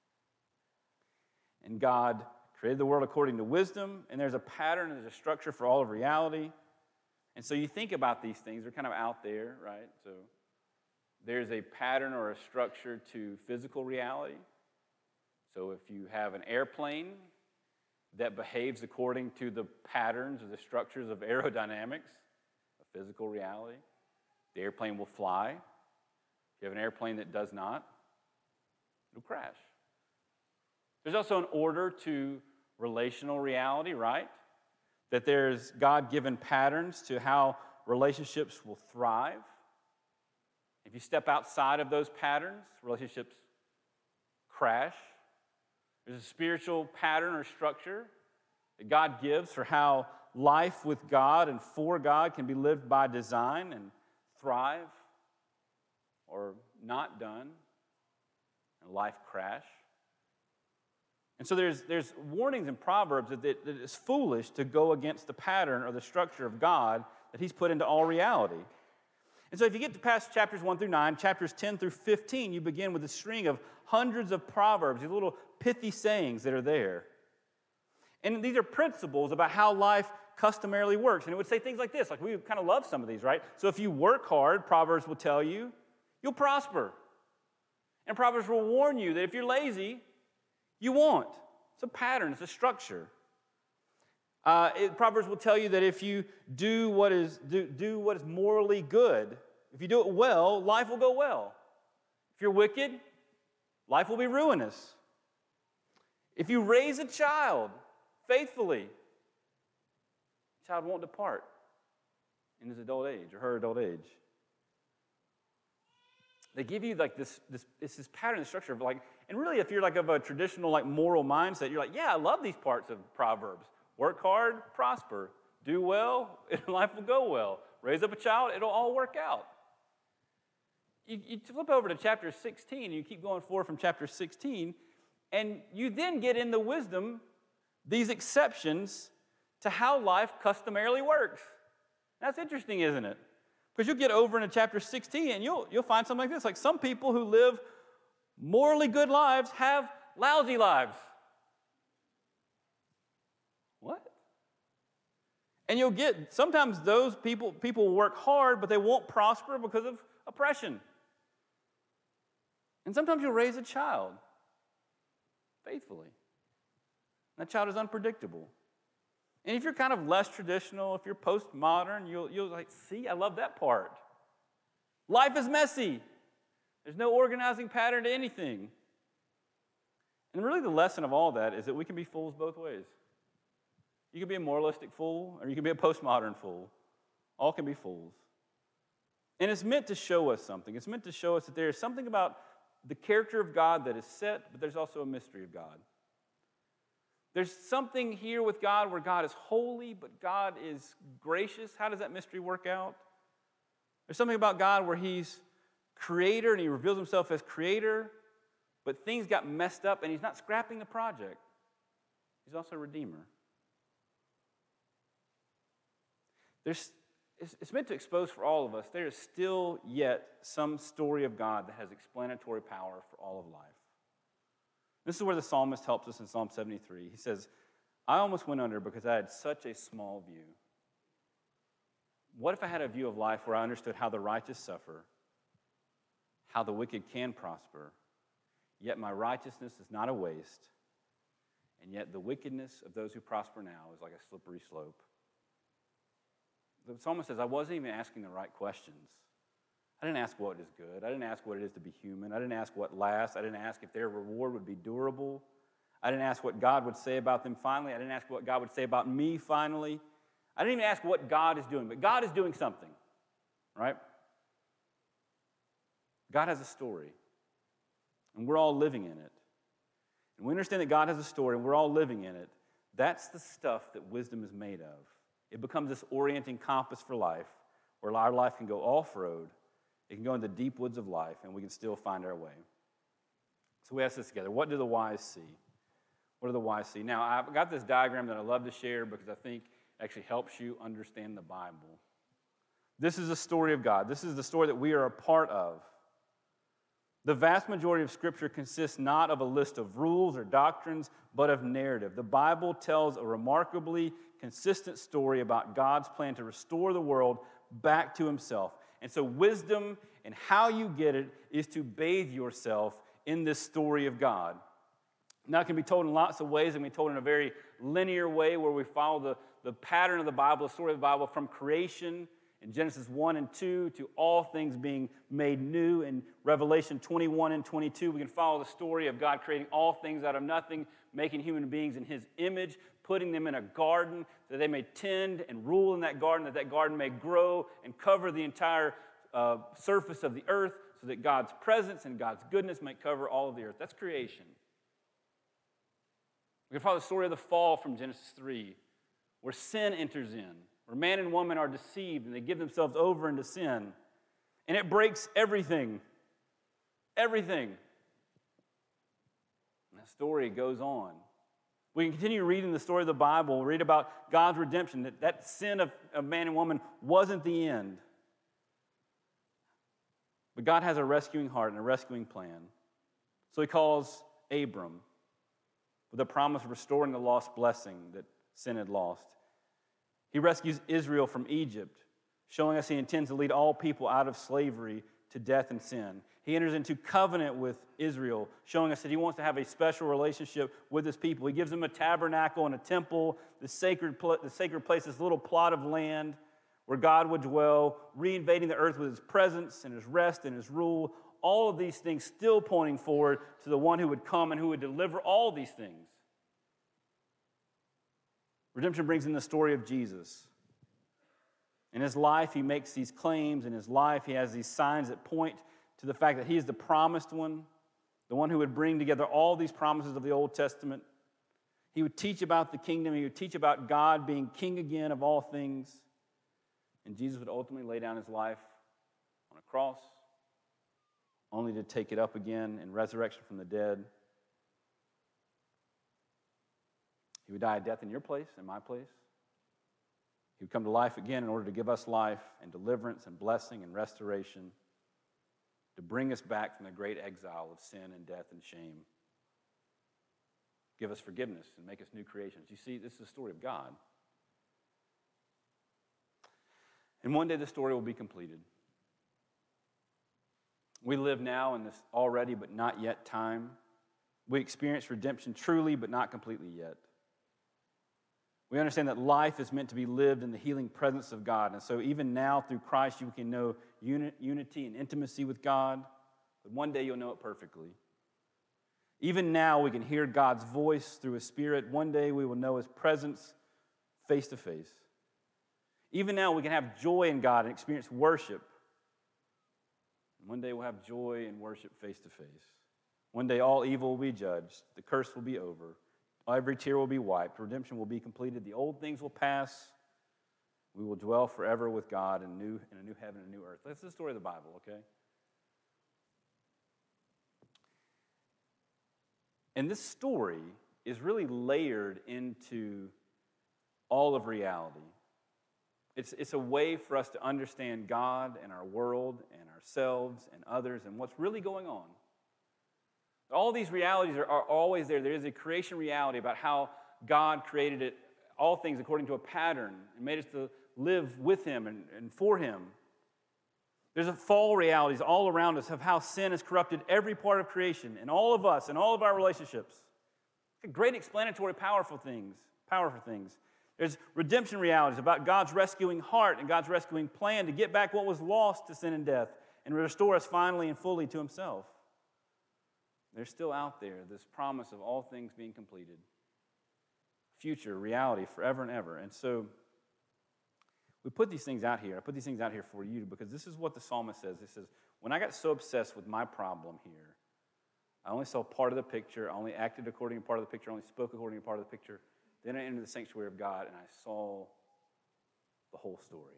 And God created the world according to wisdom, and there's a pattern and there's a structure for all of reality. And so you think about these things, they're kind of out there, right? So there's a pattern or a structure to physical reality. So if you have an airplane that behaves according to the patterns or the structures of aerodynamics, a physical reality, the airplane will fly. If you have an airplane that does not, it'll crash. There's also an order to relational reality, right? That there's God-given patterns to how relationships will thrive. If you step outside of those patterns, relationships crash. There's a spiritual pattern or structure that God gives for how life with God and for God can be lived by design and thrive, or not done, and life crash. And so there's, there's warnings in Proverbs that, that, that it's foolish to go against the pattern or the structure of God that He's put into all reality. And so if you get to past chapters one through nine, chapters ten through fifteen, you begin with a string of hundreds of proverbs, these little pithy sayings that are there. And these are principles about how life customarily works. And it would say things like this, like we kind of love some of these, right? So if you work hard, Proverbs will tell you, you'll prosper. And Proverbs will warn you that if you're lazy, you won't. It's a pattern, it's a structure. Uh, it, Proverbs will tell you that if you do what is do, do what is morally good, if you do it well, life will go well. If you're wicked, life will be ruinous. If you raise a child faithfully, the child won't depart in his adult age or her adult age. They give you like this, this, it's this pattern, this structure of like, and really if you're like of a traditional like moral mindset, you're like, yeah, I love these parts of Proverbs. Work hard, prosper. Do well, life will go well. Raise up a child, it'll all work out. You, you flip over to chapter sixteen, and you keep going forward from chapter sixteen, and you then get in the wisdom, these exceptions to how life customarily works. That's interesting, isn't it? Because you'll get over into chapter sixteen, and you'll, you'll find something like this. Like some people who live morally good lives have lousy lives. What? And you'll get, sometimes those people, people work hard, but they won't prosper because of oppression. And sometimes you'll raise a child faithfully. That child is unpredictable. And if you're kind of less traditional, if you're postmodern, you'll, you'll like, see, I love that part. Life is messy. There's no organizing pattern to anything. And really the lesson of all that is that we can be fools both ways. You can be a moralistic fool, or you can be a postmodern fool. All can be fools. And it's meant to show us something. It's meant to show us that there is something about the character of God that is set, but there's also a mystery of God. There's something here with God where God is holy, but God is gracious. How does that mystery work out? There's something about God where he's creator, and he reveals himself as creator, but things got messed up, and he's not scrapping the project. He's also a redeemer. There's, it's, it's meant to expose for all of us, there is still yet some story of God that has explanatory power for all of life. This is where the psalmist helps us in Psalm seventy-three. He says, I almost went under because I had such a small view. What if I had a view of life where I understood how the righteous suffer, how the wicked can prosper, yet my righteousness is not a waste, and yet the wickedness of those who prosper now is like a slippery slope. The psalmist says, I wasn't even asking the right questions. I didn't ask what is good. I didn't ask what it is to be human. I didn't ask what lasts. I didn't ask if their reward would be durable. I didn't ask what God would say about them finally. I didn't ask what God would say about me finally. I didn't even ask what God is doing, but God is doing something, right? God has a story, and we're all living in it. And we understand that God has a story, and we're all living in it. That's the stuff that wisdom is made of. It becomes this orienting compass for life, where our life can go off-road. It can go into the deep woods of life, and we can still find our way. So we ask this together. What do the wise see? What do the wise see? Now, I've got this diagram that I love to share because I think it actually helps you understand the Bible. This is the story of God. This is the story that we are a part of. The vast majority of Scripture consists not of a list of rules or doctrines, but of narrative. The Bible tells a remarkably consistent story about God's plan to restore the world back to himself. And so wisdom and how you get it is to bathe yourself in this story of God. Now, it can be told in lots of ways. It can be told in a very linear way where we follow the, the pattern of the Bible, the story of the Bible, from creation in Genesis one and two to all things being made new. In Revelation twenty-one and twenty-two, we can follow the story of God creating all things out of nothing, making human beings in his image, putting them in a garden so that they may tend and rule in that garden, that that garden may grow and cover the entire uh, surface of the earth so that God's presence and God's goodness might cover all of the earth. That's creation. We can follow the story of the fall from Genesis three, where sin enters in, where man and woman are deceived and they give themselves over into sin. And it breaks everything. Everything. And that story goes on. We can continue reading the story of the Bible, read about God's redemption, that that sin of, of man and woman wasn't the end. But God has a rescuing heart and a rescuing plan. So he calls Abram. with the promise of restoring the lost blessing that sin had lost. He rescues Israel from Egypt, showing us he intends to lead all people out of slavery to death and sin. He enters into covenant with Israel, showing us that he wants to have a special relationship with his people. He gives them a tabernacle and a temple, the sacred, pl- the sacred place, this little plot of land where God would dwell, reinvading the earth with his presence and his rest and his rule. All of these things still pointing forward to the one who would come and who would deliver all these things. Redemption brings in the story of Jesus. In his life, he makes these claims. In his life, he has these signs that point to the fact that he is the promised one, the one who would bring together all these promises of the Old Testament. He would teach about the kingdom. He would teach about God being king again of all things. And Jesus would ultimately lay down his life on a cross, only to take it up again in resurrection from the dead. He would die a death in your place, in my place. He would come to life again in order to give us life and deliverance and blessing and restoration, to bring us back from the great exile of sin and death and shame. Give us forgiveness and make us new creations. You see, this is the story of God. And one day the story will be completed. We live now in this already but not yet time. We experience redemption truly but not completely yet. We understand that life is meant to be lived in the healing presence of God. And so even now, through Christ, you can know uni- unity and intimacy with God. But one day you'll know it perfectly. Even now, we can hear God's voice through his Spirit. One day we will know his presence face to face. Even now, we can have joy in God and experience worship. And one day we'll have joy and worship face to face. One day all evil will be judged. The curse will be over. Every tear will be wiped. Redemption will be completed. The old things will pass. We will dwell forever with God in, new, in a new heaven and a new earth. That's the story of the Bible, okay? And this story is really layered into all of reality. It's, it's a way for us to understand God and our world and ourselves and others and what's really going on. All these realities are, are always there. There is a creation reality about how God created it, all things according to a pattern, and made us to live with him and, and for him. There's a fall realities all around us of how sin has corrupted every part of creation and all of us and all of our relationships. Great explanatory, powerful things, powerful things. There's redemption realities about God's rescuing heart and God's rescuing plan to get back what was lost to sin and death and restore us finally and fully to himself. There's still out there this promise of all things being completed. Future, reality, forever and ever. And so we put these things out here. I put these things out here for you because this is what the psalmist says. He says, when I got so obsessed with my problem here, I only saw part of the picture. I only acted according to part of the picture. I only spoke according to part of the picture. Then I entered the sanctuary of God and I saw the whole story.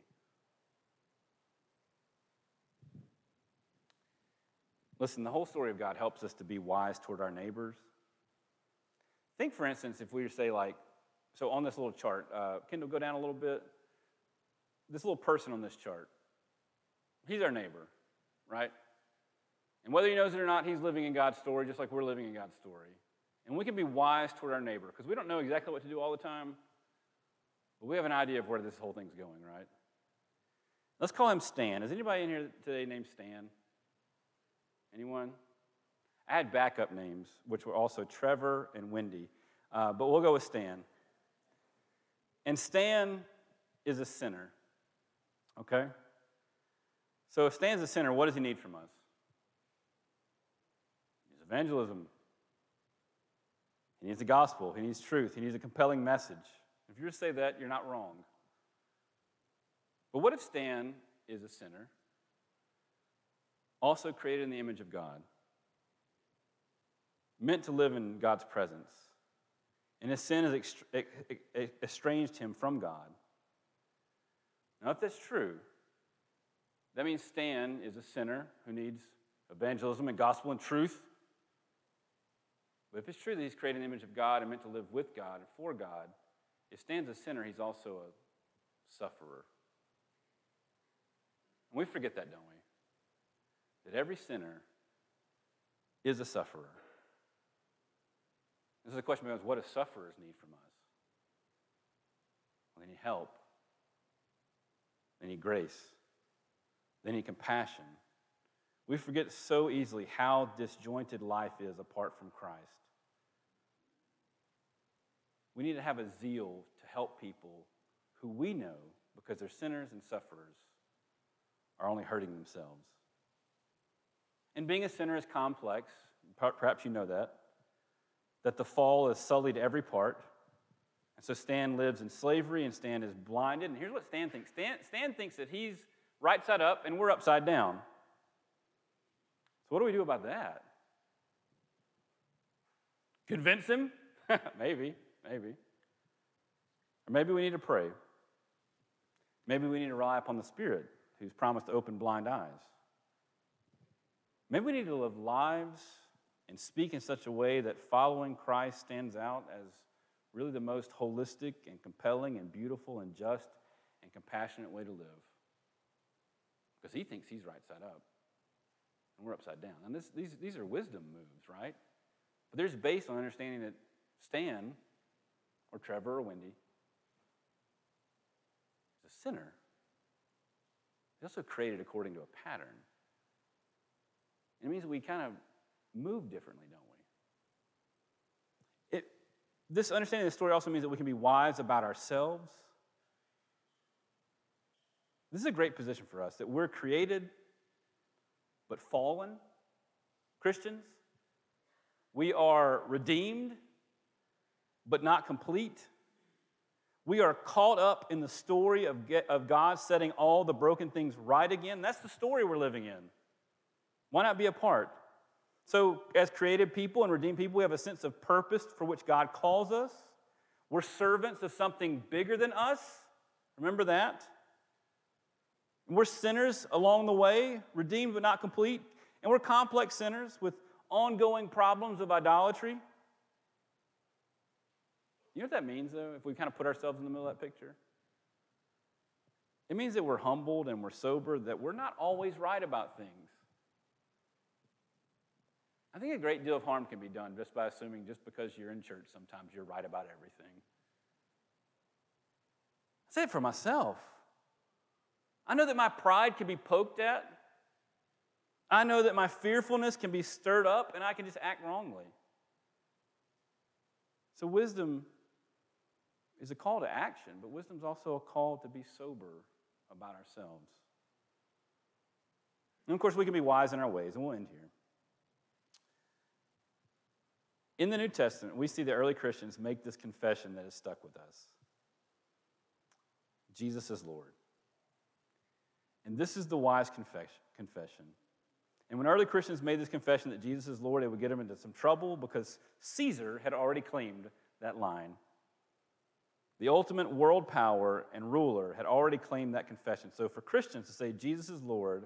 Listen, the whole story of God helps us to be wise toward our neighbors. Think, for instance, if we were to say, like, so on this little chart, uh, Kendall, go down a little bit. This little person on this chart, he's our neighbor, right? And whether he knows it or not, he's living in God's story just like we're living in God's story. And we can be wise toward our neighbor because we don't know exactly what to do all the time, but we have an idea of where this whole thing's going, right? Let's call him Stan. Is anybody in here today named Stan? Anyone? I had backup names, which were also Trevor and Wendy, uh, but we'll go with Stan. And Stan is a sinner, okay? So if Stan's a sinner, what does he need from us? He needs evangelism. He needs the gospel. He needs truth. He needs a compelling message. If you were to say that, you're not wrong. But what if Stan is a sinner, also created in the image of God, meant to live in God's presence, and his sin has estranged him from God? Now, if that's true, that means Stan is a sinner who needs evangelism and gospel and truth. But if it's true that he's created in the image of God and meant to live with God and for God, if Stan's a sinner, he's also a sufferer. And we forget that, don't we? That every sinner is a sufferer. This is a question becomes, what do sufferers need from us? Well, they need help. They need grace. They need compassion. We forget so easily how disjointed life is apart from Christ. We need to have a zeal to help people who we know, because they're sinners and sufferers, are only hurting themselves. And being a sinner is complex. Perhaps you know that. That the fall is sullied every part. And so Stan lives in slavery, and Stan is blinded. And here's what Stan thinks. Stan, Stan thinks that he's right side up and we're upside down. So what do we do about that? Convince him? maybe, maybe. Or maybe we need to pray. Maybe we need to rely upon the Spirit who's promised to open blind eyes. Maybe we need to live lives and speak in such a way that following Christ stands out as really the most holistic and compelling and beautiful and just and compassionate way to live. Because he thinks he's right side up, and we're upside down. And this, these, these are wisdom moves, right? But they're just based on understanding that Stan, or Trevor, or Wendy, is a sinner. He's also created according to a pattern. And it means we kind of move differently, don't we? It, this understanding of the story also means that we can be wise about ourselves. This is a great position for us, that we're created but fallen Christians. We are redeemed but not complete. We are caught up in the story of, get, of God setting all the broken things right again. That's the story we're living in. Why not be a part? So as created people and redeemed people, we have a sense of purpose for which God calls us. We're servants of something bigger than us. Remember that? And we're sinners along the way, redeemed but not complete. And we're complex sinners with ongoing problems of idolatry. You know what that means, though, if we kind of put ourselves in the middle of that picture? It means that we're humbled and we're sober, that we're not always right about things. I think a great deal of harm can be done just by assuming just because you're in church, sometimes you're right about everything. I say it for myself. I know that my pride can be poked at. I know that my fearfulness can be stirred up, and I can just act wrongly. So wisdom is a call to action, but wisdom is also a call to be sober about ourselves. And of course, we can be wise in our ways, and we'll end here. In the New Testament, we see the early Christians make this confession that has stuck with us. Jesus is Lord. And this is the wise confession. And when early Christians made this confession that Jesus is Lord, it would get them into some trouble because Caesar had already claimed that line. The ultimate world power and ruler had already claimed that confession. So for Christians to say Jesus is Lord,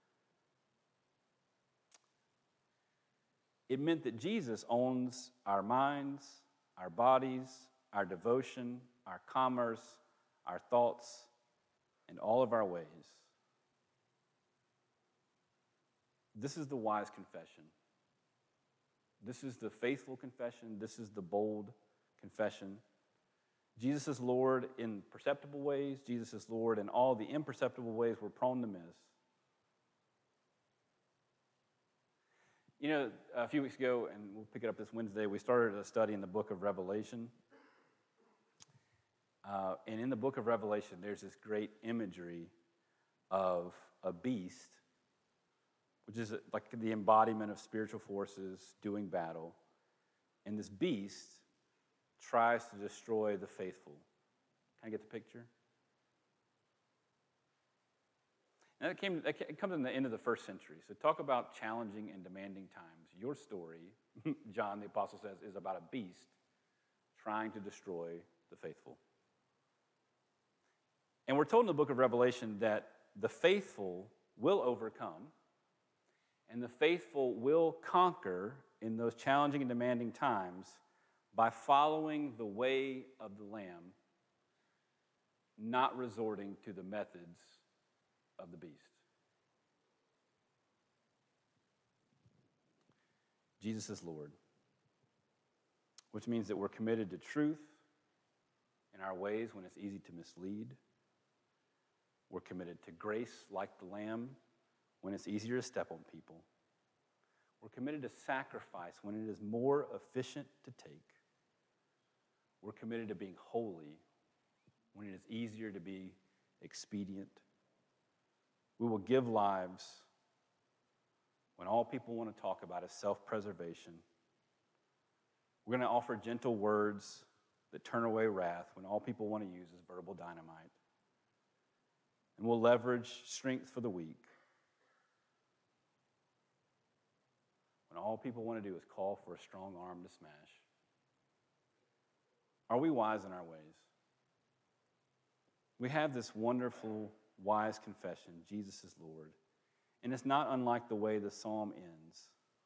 it meant that Jesus owns our minds, our bodies, our devotion, our commerce, our thoughts, and all of our ways. This is the wise confession. This is the faithful confession. This is the bold confession. Jesus is Lord in perceptible ways. Jesus is Lord in all the imperceptible ways we're prone to miss. You know, a few weeks ago, and we'll pick it up this Wednesday, we started a study in the book of Revelation. Uh, and in the book of Revelation, there's this great imagery of a beast, which is like the embodiment of spiritual forces doing battle. And this beast tries to destroy the faithful. Can I get the picture? Now, it, came, it comes in the end of the first century. So talk about challenging and demanding times. Your story, John the Apostle says, is about a beast trying to destroy the faithful. And we're told in the book of Revelation that the faithful will overcome, and the faithful will conquer in those challenging and demanding times by following the way of the Lamb, not resorting to the methods of the beast. Jesus is Lord. which means that we're committed to truth in our ways when it's easy to mislead. We're committed to grace like the lamb when it's easier to step on people. We're committed to sacrifice when it is more efficient to take. We're committed to being holy when it is easier to be expedient. We will give lives when all people want to talk about is self-preservation. We're going to offer gentle words that turn away wrath when all people want to use is verbal dynamite. And we'll leverage strength for the weak when all people want to do is call for a strong arm to smash. Are we wise in our ways? We have this wonderful, wise confession, Jesus is Lord. And it's not unlike the way the psalm ends.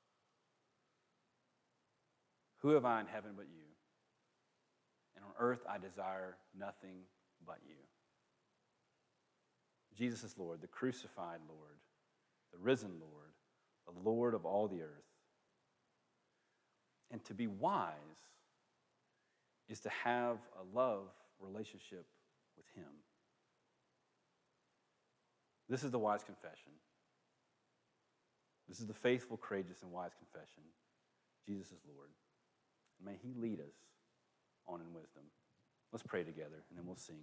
Who have I in heaven but you? And on earth I desire nothing but you. Jesus is Lord, the crucified Lord, the risen Lord, the Lord of all the earth. And to be wise is to have a love relationship with him. This is the wise confession. This is the faithful, courageous, and wise confession. Jesus is Lord. May he lead us on in wisdom. Let's pray together, and then we'll sing.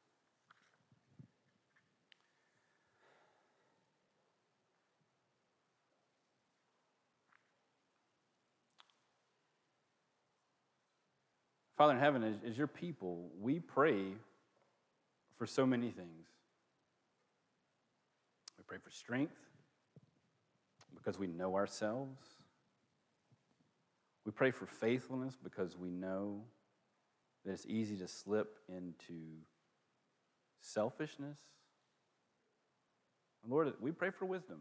Father in heaven, as, as your people, we pray for so many things. We pray for strength because we know ourselves. We pray for faithfulness because we know that it's easy to slip into selfishness. And Lord, we pray for wisdom.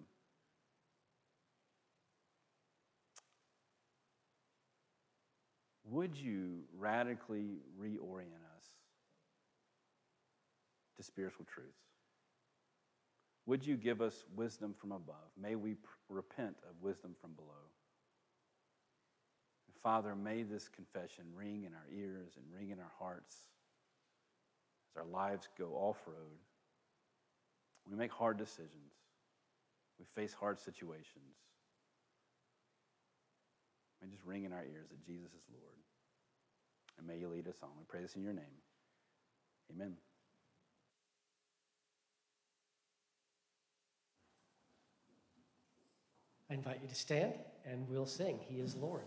Would you radically reorient us to spiritual truths? Would you give us wisdom from above? May we pr- repent of wisdom from below. And Father, may this confession ring in our ears and ring in our hearts as our lives go off-road. We make hard decisions. We face hard situations. May just ring in our ears that Jesus is Lord. And may you lead us on. We pray this in your name. Amen. I invite you to stand and we'll sing, He is Lord.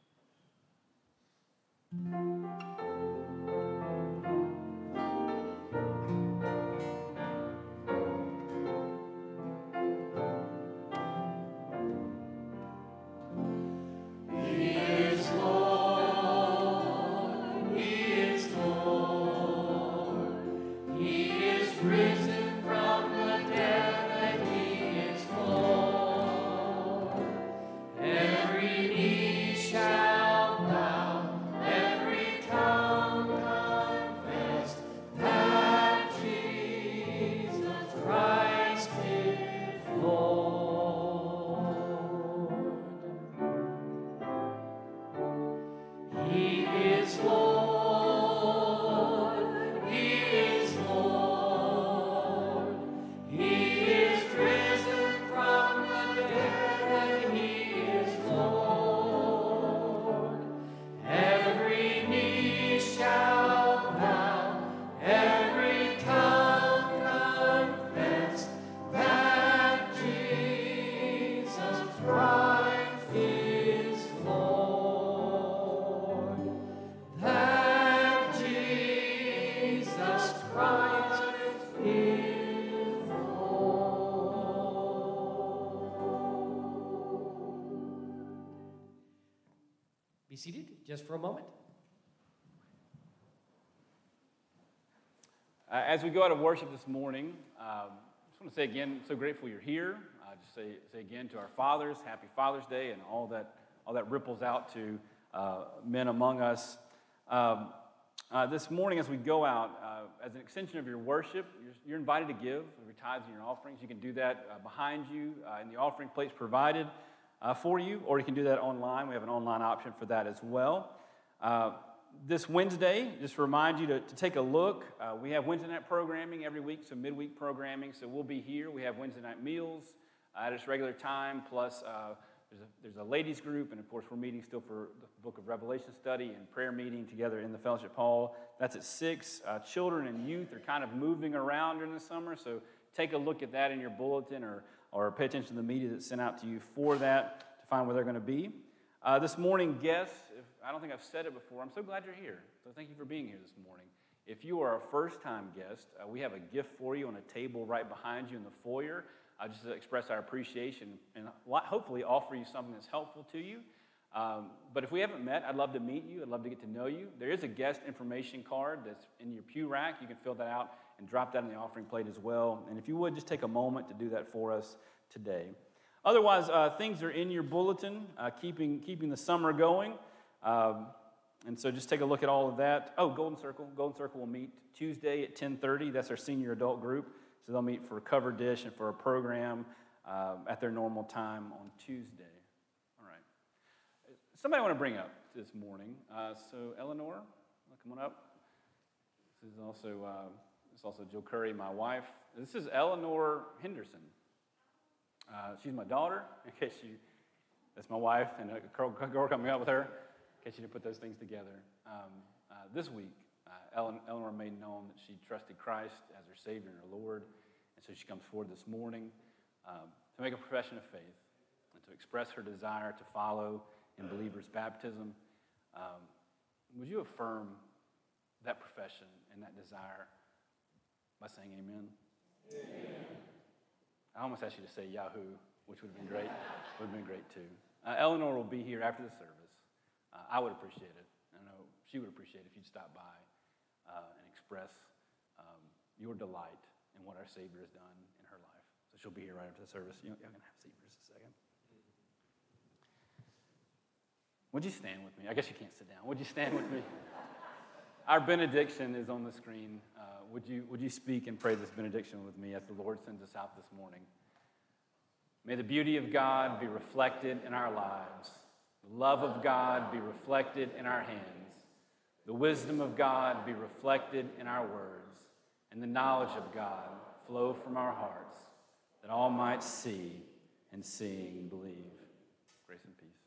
Be seated just for a moment. Uh, as we go out of worship this morning, um, I just want to say again, so grateful you're here. Uh, just say, say again to our fathers, happy Father's Day, and all that all that ripples out to uh, men among us. Um, uh, this morning, as we go out, uh, as an extension of your worship, you're, you're invited to give your tithes and your offerings. You can do that uh, behind you uh, in the offering plates provided uh, for you, or you can do that online. We have an online option for that as well. Uh, this Wednesday, just to remind you to, to take a look. Uh, we have Wednesday night programming every week, so midweek programming. So we'll be here. We have Wednesday night meals uh, at its regular time, plus uh, there's, a, there's a ladies group, and of course we're meeting still for the book of Revelation study and prayer meeting together in the fellowship hall. That's at six. Uh, children and youth are kind of moving around during the summer, so take a look at that in your bulletin, or, or pay attention to the media that's sent out to you for that to find where they're going to be. Uh, this morning, guests, if, I don't think I've said it before, I'm so glad you're here. So thank you for being here this morning. If you are a first-time guest, uh, we have a gift for you on a table right behind you in the foyer. I just express our appreciation and hopefully offer you something that's helpful to you. Um, but if we haven't met, I'd love to meet you. I'd love to get to know you. There is a guest information card that's in your pew rack. You can fill that out and drop that in the offering plate as well. And if you would, just take a moment to do that for us today. Otherwise, uh, things are in your bulletin, uh, keeping, keeping the summer going. Um, and so just take a look at all of that. Oh, Golden Circle. Golden Circle will meet Tuesday at ten thirty. That's our senior adult group. So they'll meet for a cover dish and for a program uh, at their normal time on Tuesday. All right. Somebody I want to bring up this morning. Uh, so Eleanor, come on up. This is also uh, this is also Jill Curry, my wife. This is Eleanor Henderson. Uh, she's my daughter, in case you, that's my wife, and a girl, girl coming up with her, in case you didn't put those things together. Um, uh, this week, uh, Ellen, Eleanor made known that she trusted Christ as her Savior and her Lord, and so she comes forward this morning um, to make a profession of faith and to express her desire to follow in believer's baptism. Um, would you affirm that profession and that desire by saying amen? Amen. I almost asked you to say Yahoo, which would have been great. Would have been great too. Uh, Eleanor will be here after the service. Uh, I would appreciate it. I know she would appreciate it if you'd stop by uh, and express um, your delight in what our Savior has done in her life. So she'll be here right after the service. You know, y'all can have a seat for just a second. Would you stand with me? I guess you can't sit down. Would you stand with me? Our benediction is on the screen. Uh, would you would you speak and pray this benediction with me as the Lord sends us out this morning? May the beauty of God be reflected in our lives. The love of God be reflected in our hands. The wisdom of God be reflected in our words. And the knowledge of God flow from our hearts, that all might see and seeing believe. Grace and peace.